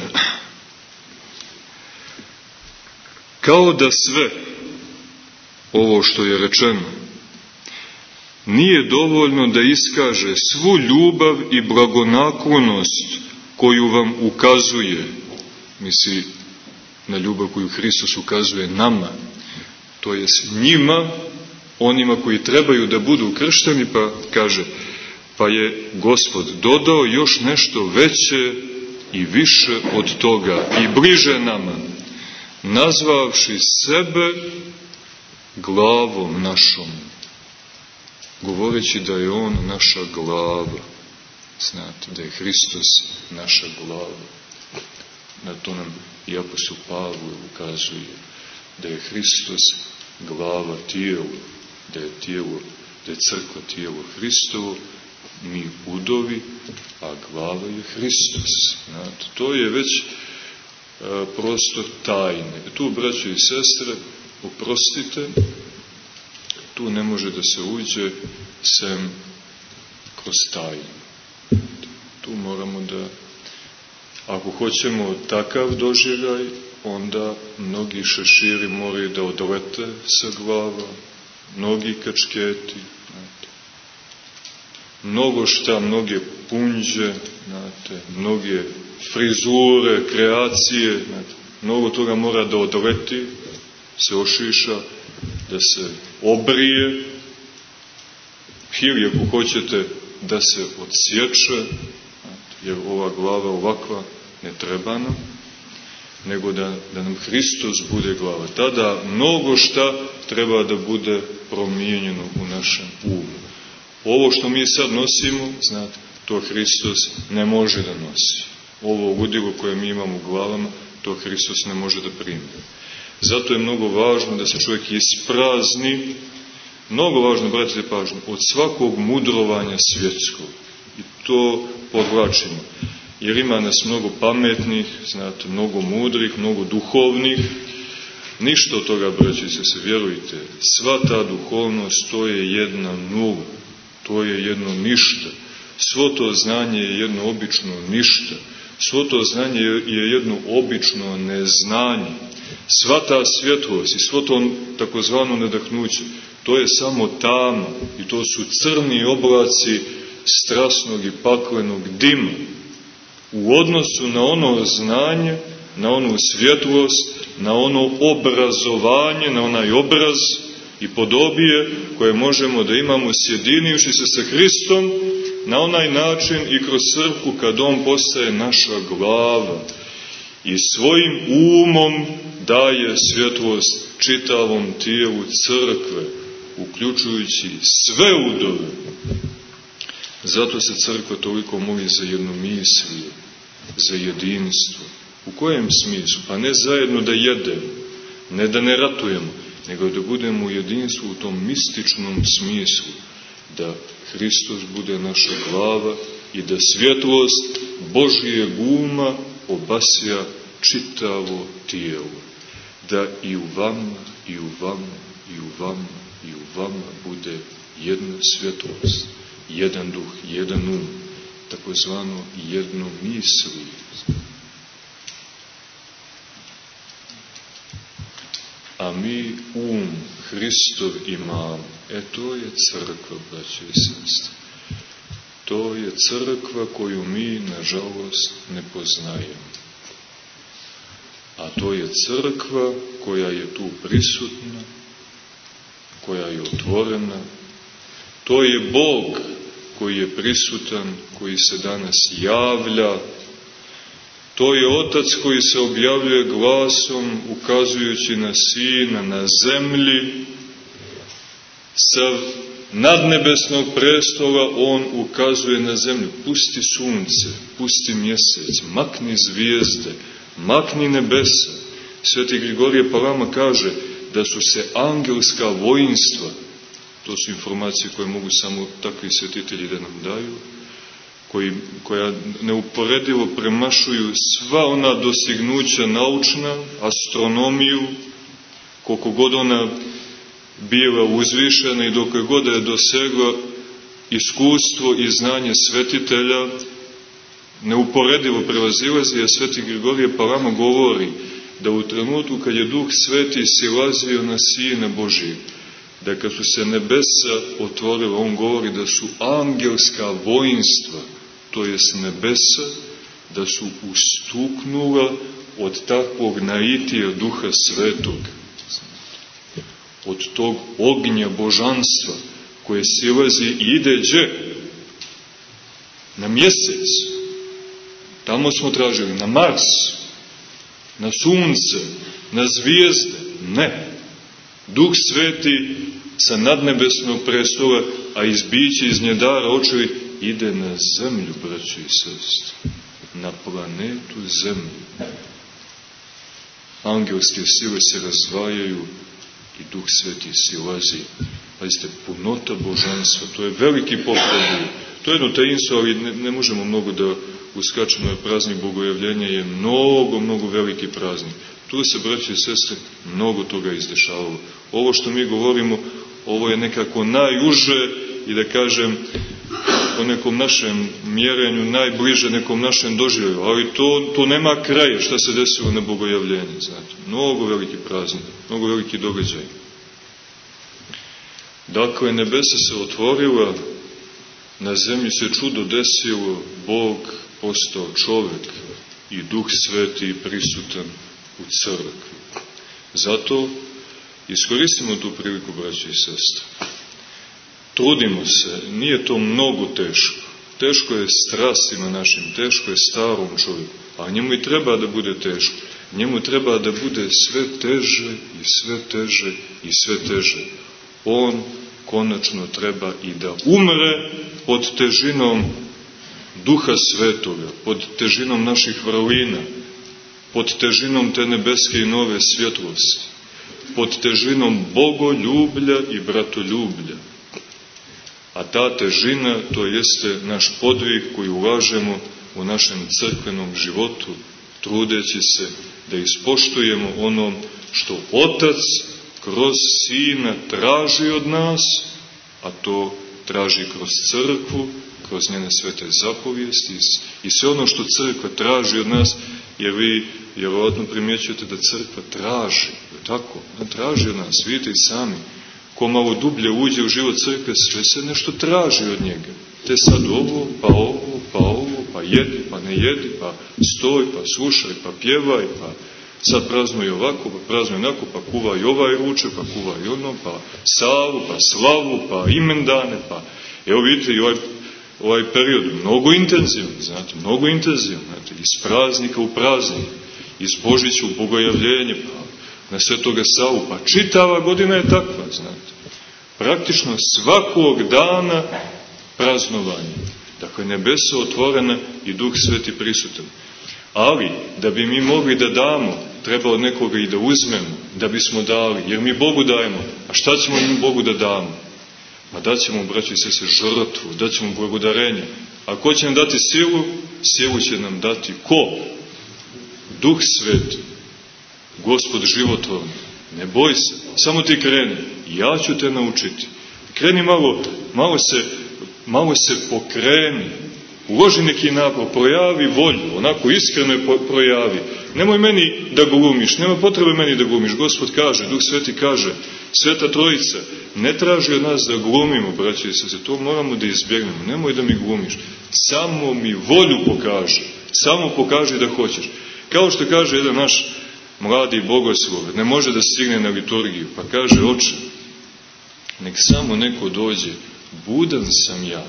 kao da sve ovo što je rečeno nije dovoljno da iskaže svu ljubav i blagonaklonost koju vam ukazuje, misli na ljubav koju Hristos ukazuje nama, to je s njima, onima koji trebaju da budu kršteni, pa kaže, pa je Gospod dodao još nešto veće i više od toga i bliže nama, nazvavši sebe glavom našom, govoreći da je on naša glava. Znate, da je Hristos naša glava. Na to nam i apostol Pavle ukazuje, da je Hristos glava tijela, da je tijelo, da je crkva tijelo Hristovo, mi udovi, a glava je Hristos. Znate, to je već a, prostor tajne. Tu, braćo i sestre, oprostite, tu ne može da se uđe sem kroz tajnu. Tu moramo da, ako hoćemo takav doživljaj, onda mnogi šeširi moraju da odlete sa glava, mnogi kačketi, znate, mnogo šta, mnoge punđe, znate, mnoge frizure, kreacije, znate, mnogo toga mora da odleti, se ošiša, da se obrije, ili ako hoćete da se odsječe, jer ova glava ovakva ne treba nam, nego da, da nam Hristos bude glava. Tada mnogo šta treba da bude promijenjeno u našem umu. Ovo što mi sad nosimo, znate, to Hristos ne može da nosi. Ovo udjelo koje mi imamo u glavama, to Hristos ne može da primi. Zato je mnogo važno da se čovjek isprazni, mnogo važno, bratite pažnju, od svakog mudrovanja svjetskog. I to podvlačimo. Jer ima nas mnogo pametnih, znate, mnogo mudrih, mnogo duhovnih. Ništa od toga, braći se, se vjerujte. Sva ta duhovnost, to je jedna nula. To je jedno ništa. Svo to znanje je jedno obično ništa. Svo to znanje je jedno obično neznanje. Sva ta svjetlost i svo to takozvano nadahnuće, to je samo tamo i to su crni oblaci strasnog i paklenog dima u odnosu na ono znanje, na onu svjetlost, na ono obrazovanje, na onaj obraz i podobije koje možemo da imamo sjedinivši se sa Hristom na onaj način i kroz crkvu kad on postaje naša glava i svojim umom daje svjetlost čitavom tijelu crkve, uključujući sve udove. Zato se crkva toliko moli za jednomislije, za jedinstvo. U kojem smislu? Pa ne zajedno da jedemo, ne da ne ratujemo, nego da budemo u jedinstvu u tom mističnom smislu, da Hristos bude naša glava i da svjetlost Božijeg uma obasja čitavo tijelo. Da i u vama, i u vama, i u vama, i u vama bude jedna svjetlost, jedan duh, jedan um, takozvano jedno misli. A mi um Hristov imamo. E to je crkva, braće i sestre. To je crkva koju mi, nažalost, ne poznajemo. A to je crkva koja je tu prisutna, koja je otvorena. To je Bog koji je prisutan, koji se danas javlja. To je Otac koji se objavljuje glasom, ukazujući na Sina na zemlji. Sa nadnebesnog prestola on ukazuje na zemlju. Pusti sunce, pusti mjesec, makni zvijezde, makni nebesa. Sveti Grigorije Palama kaže da su se angelska vojinstva, to su informacije koje mogu samo takvi svetitelji da nam daju, koji, koja neuporedivo premašuju sva ona dostignuća naučna, astronomiju, koliko god ona bila uzvišena i dok god je dosegla iskustvo i znanje svetitelja, neuporedivo prevazilazi, a sveti Grigorije Palama govori da u trenutku kad je Duh Sveti silazio na Sina Božijeg, da kad su se nebesa otvorila, on govori da su angelska vojnstva, to jest nebesa, da su ustuknula od takvog naitija Duha Svetog, od tog ognja božanstva koje silazi i ide gdje? Na mjesec. Tamo smo tražili, na Mars, na sunce, na zvijezde. Ne. Duh Sveti sa nadnebesnog prestola, a izbiće iz njedara očevi, ide na zemlju, braćo i sestre. Na planetu zemlju. Angelske sile se razdvajaju i Duh Sveti silazi. Pazite, punota božanstva, to je veliki poklon. To je jedno tajinstvo, ali ne, ne možemo mnogo da uskačemo, jer praznik Bogojavljenja je mnogo, mnogo veliki praznik. Tu se, braći i sestre, mnogo toga izdešavalo. Ovo što mi govorimo, ovo je nekako najuže i da kažem po nekom našem mjerenju, najbliže nekom našem doživlju, ali to, to nema kraja šta se desilo na Bogojavljenje, znate. Mnogo veliki praznik, mnogo veliki događaj. Dakle, nebesa se otvorila, na zemlji se čudo desilo, Bog postao čovjek i Duh Sveti prisutan u crkvi. Zato iskoristimo tu priliku, braći i sestre. Trudimo se, nije to mnogo teško. Teško je strastima našim, teško je starom čovjeku, a njemu i treba da bude teško. Njemu treba da bude sve teže i sve teže i sve teže. On konačno treba i da umre pod težinom Duha Svetoga, pod težinom naših vrlina, pod težinom te nebeske i nove svjetlosti, pod težinom bogoljublja i bratoljublja. A ta težina, to jeste naš podvig koji ulažemo u našem crkvenom životu, trudeći se da ispoštujemo ono što Otac kroz Sina traži od nas, a to traži kroz crkvu, kroz njene svete zapovijesti i sve ono što crkva traži od nas, jer vi vjerovatno primjećujete da crkva traži, tako, da traži od nas, vidite i sami, ko malo dublje uđe u život crkve, sve se nešto traži od njega. Te sad ovo, pa ovo, pa ovo, pa jedi, pa ne jedi, pa stoj, pa slušaj, pa pjevaj, pa sad praznuj ovako, pa praznuj onako, pa kuvaj ovaj ručak, pa kuvaj ono, pa savu, pa slavu, pa imendane, pa... Evo vidite i ovaj, ovaj period, mnogo intenzivan, znate, mnogo intenzivan, znate, iz praznika u praznik, iz Božića u Bogojavljenje, pa na Svetoga Savu, pa čitava godina je takva, znate. Praktično svakog dana praznovanje. Dakle, nebesa otvorena i Duh Sveti prisutan. Ali, da bi mi mogli da damo, treba od nekoga i da uzmemo, da bismo dali, jer mi Bogu dajemo. A šta ćemo mi Bogu da damo? Ma daćemo, braći i sestre, žrtvu, daćemo blagodarenje. A ko će nam dati silu? Silu će nam dati ko? Duh Sveti, Gospod životvorni. Ne boj se, samo ti kreni, ja ću te naučiti. Kreni malo, malo se, malo se pokreni, uloži neki napor, projavi volju, onako iskreno je projavi. Nemoj meni da glumiš, nema potrebe meni da glumiš. Gospod kaže, Duh Sveti kaže, Sveta Trojica ne traži od nas da glumimo, braći i sestre, to moramo da izbjegnemo. Nemoj da mi glumiš, samo mi volju pokaži, samo pokaži da hoćeš. Kao što kaže jedan naš mladi bogoslov, ne može da stigne na liturgiju, pa kaže, oče, nek samo neko dođe, budan sam ja,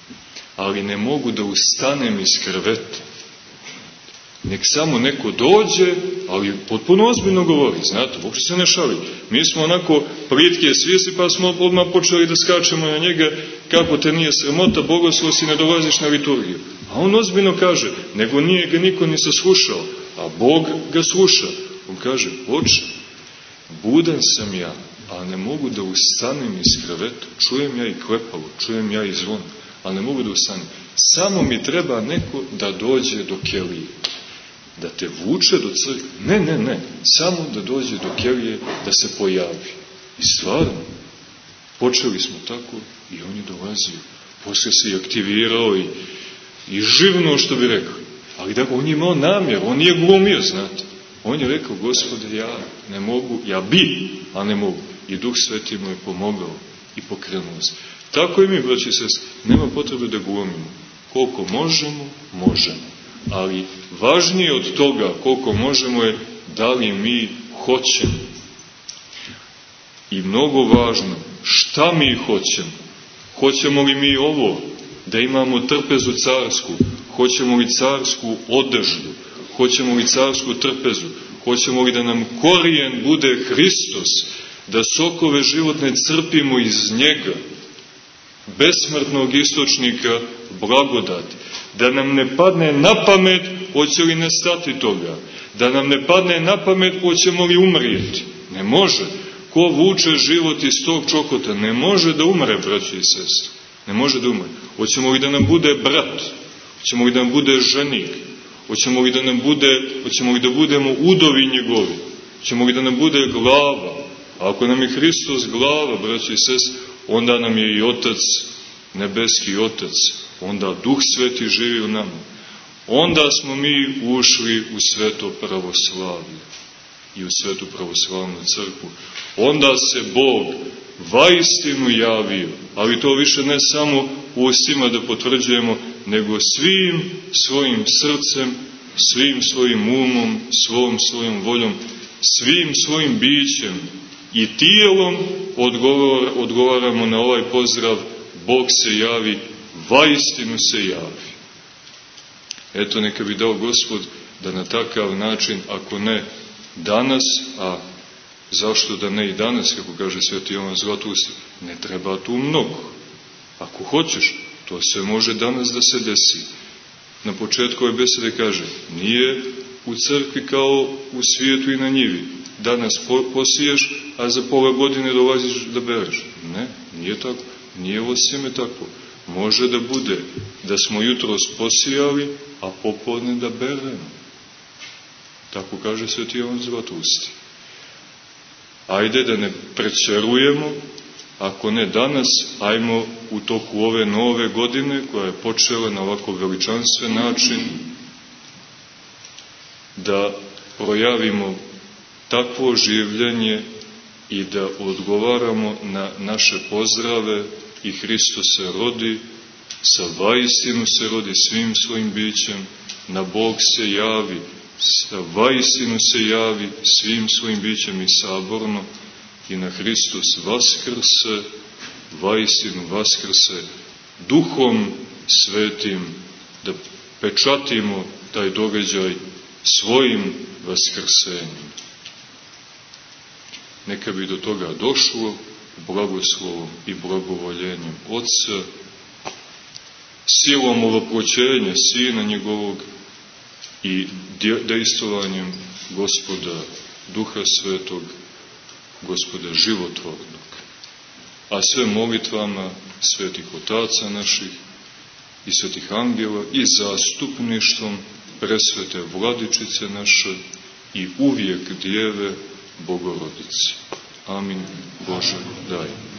ali ne mogu da ustanem iz kreveta. Nek samo neko dođe, ali potpuno ozbiljno govori, znate, uopšte se ne šali. Mi smo onako plitke svijesti, pa smo odmah počeli da skačemo na njega, kako te nije sramota, bogoslov si, ne dolaziš na liturgiju. A on ozbiljno kaže, nego nije ga niko ni saslušao, a Bog ga sluša. On kaže, oče, budan sam ja, a ne mogu da ustanem iz kreveta. Čujem ja i klepalo, čujem ja i zvon, a ne mogu da ustanem. Samo mi treba neko da dođe do kelije. Da te vuče do crkve. Ne, ne, ne. Samo da dođe do kelije, da se pojavi. I stvarno, počeli smo tako i on je dolazio. Poslije se i aktivirao i, i živno, što bi rekao. Ali da, on je imao namjer, on nije glumio, znate. On je rekao, Gospode, ja ne mogu, ja bi, a ne mogu. i Duh Sveti mu je pomogao i pokrenuo se. Tako i mi, braći i sestre, nema potrebe da glumimo. Koliko možemo, možemo. Ali važnije od toga koliko možemo je da li mi hoćemo. I mnogo važno, šta mi hoćemo? Hoćemo li mi ovo, da imamo trpezu carsku? Hoćemo li carsku odeždu? Hoćemo li carsku trpezu? Hoćemo li da nam korijen bude Hristos? Da sokove životne crpimo iz njega? Besmrtnog istočnika blagodati. Da nam ne padne na pamet hoće li nestati toga. Da nam ne padne na pamet hoćemo li umrijeti. Ne može. Ko vuče život iz tog čokota, ne može da umre, braći i sestre. Ne može da umre. Hoćemo li da nam bude brat? Hoćemo li da nam bude ženik? Hoćemo li da nam bude, hoćemo li da budemo udovi njegovi? Hoćemo li da nam bude glava? A ako nam je Hristos glava, braći i sestre, onda nam je i Otac, nebeski Otac. Onda Duh Sveti živi u nama. Onda smo mi ušli u sveto pravoslavlje i u svetu pravoslavnu crkvu. Onda se Bog vaistinu javio, ali to više ne samo u ustima da potvrđujemo, nego svim svojim srcem, svim svojim umom, svom svojom voljom, svim svojim bićem i tijelom odgovor, odgovaramo na ovaj pozdrav: Bog se javi, vaistinu se javi. Eto, neka bi dao Gospod da na takav način, ako ne danas, a zašto da ne i danas, kako kaže Sveti Jovan Zlatoust, ne treba tu mnogo. Ako hoćeš, to se može danas da se desi. Na početku ove besede kaže, nije u crkvi kao u svijetu i na njivi. Danas posiješ, a za pola godine dolaziš da bereš. Ne, nije tako. Nije ovo sjeme tako. Može da bude da smo jutros posijali, a popodne da beremo. Tako kaže Sveti Jovan Zlatoust. Ajde da ne prećerujemo, ako ne danas, ajmo u toku ove nove godine, koja je počela na ovako veličanstven način, da projavimo takvo življenje i da odgovaramo na naše pozdrave i Hristos se rodi, sa vaistinu se rodi svim svojim bićem, na Bog se javi, sa vaistinu se javi svim svojim bićem i saborno, i na Hristos vaskrse, vaistinu vaskrse, Duhom Svetim, da pečatimo taj događaj svojim vaskrsenjem. Neka bi do toga došlo blagoslovom i blagovoljenjem Otca, silom ovoproćenja Sina njegovog i dejstvovanjem Gospoda Duha Svetog, Gospoda životvornog. A sve molitvama svetih otaca naših i svetih angela i zastupništvom presvete Vladičice naše i uvijek Djeve Bogorodice. Amin. Bože, daj.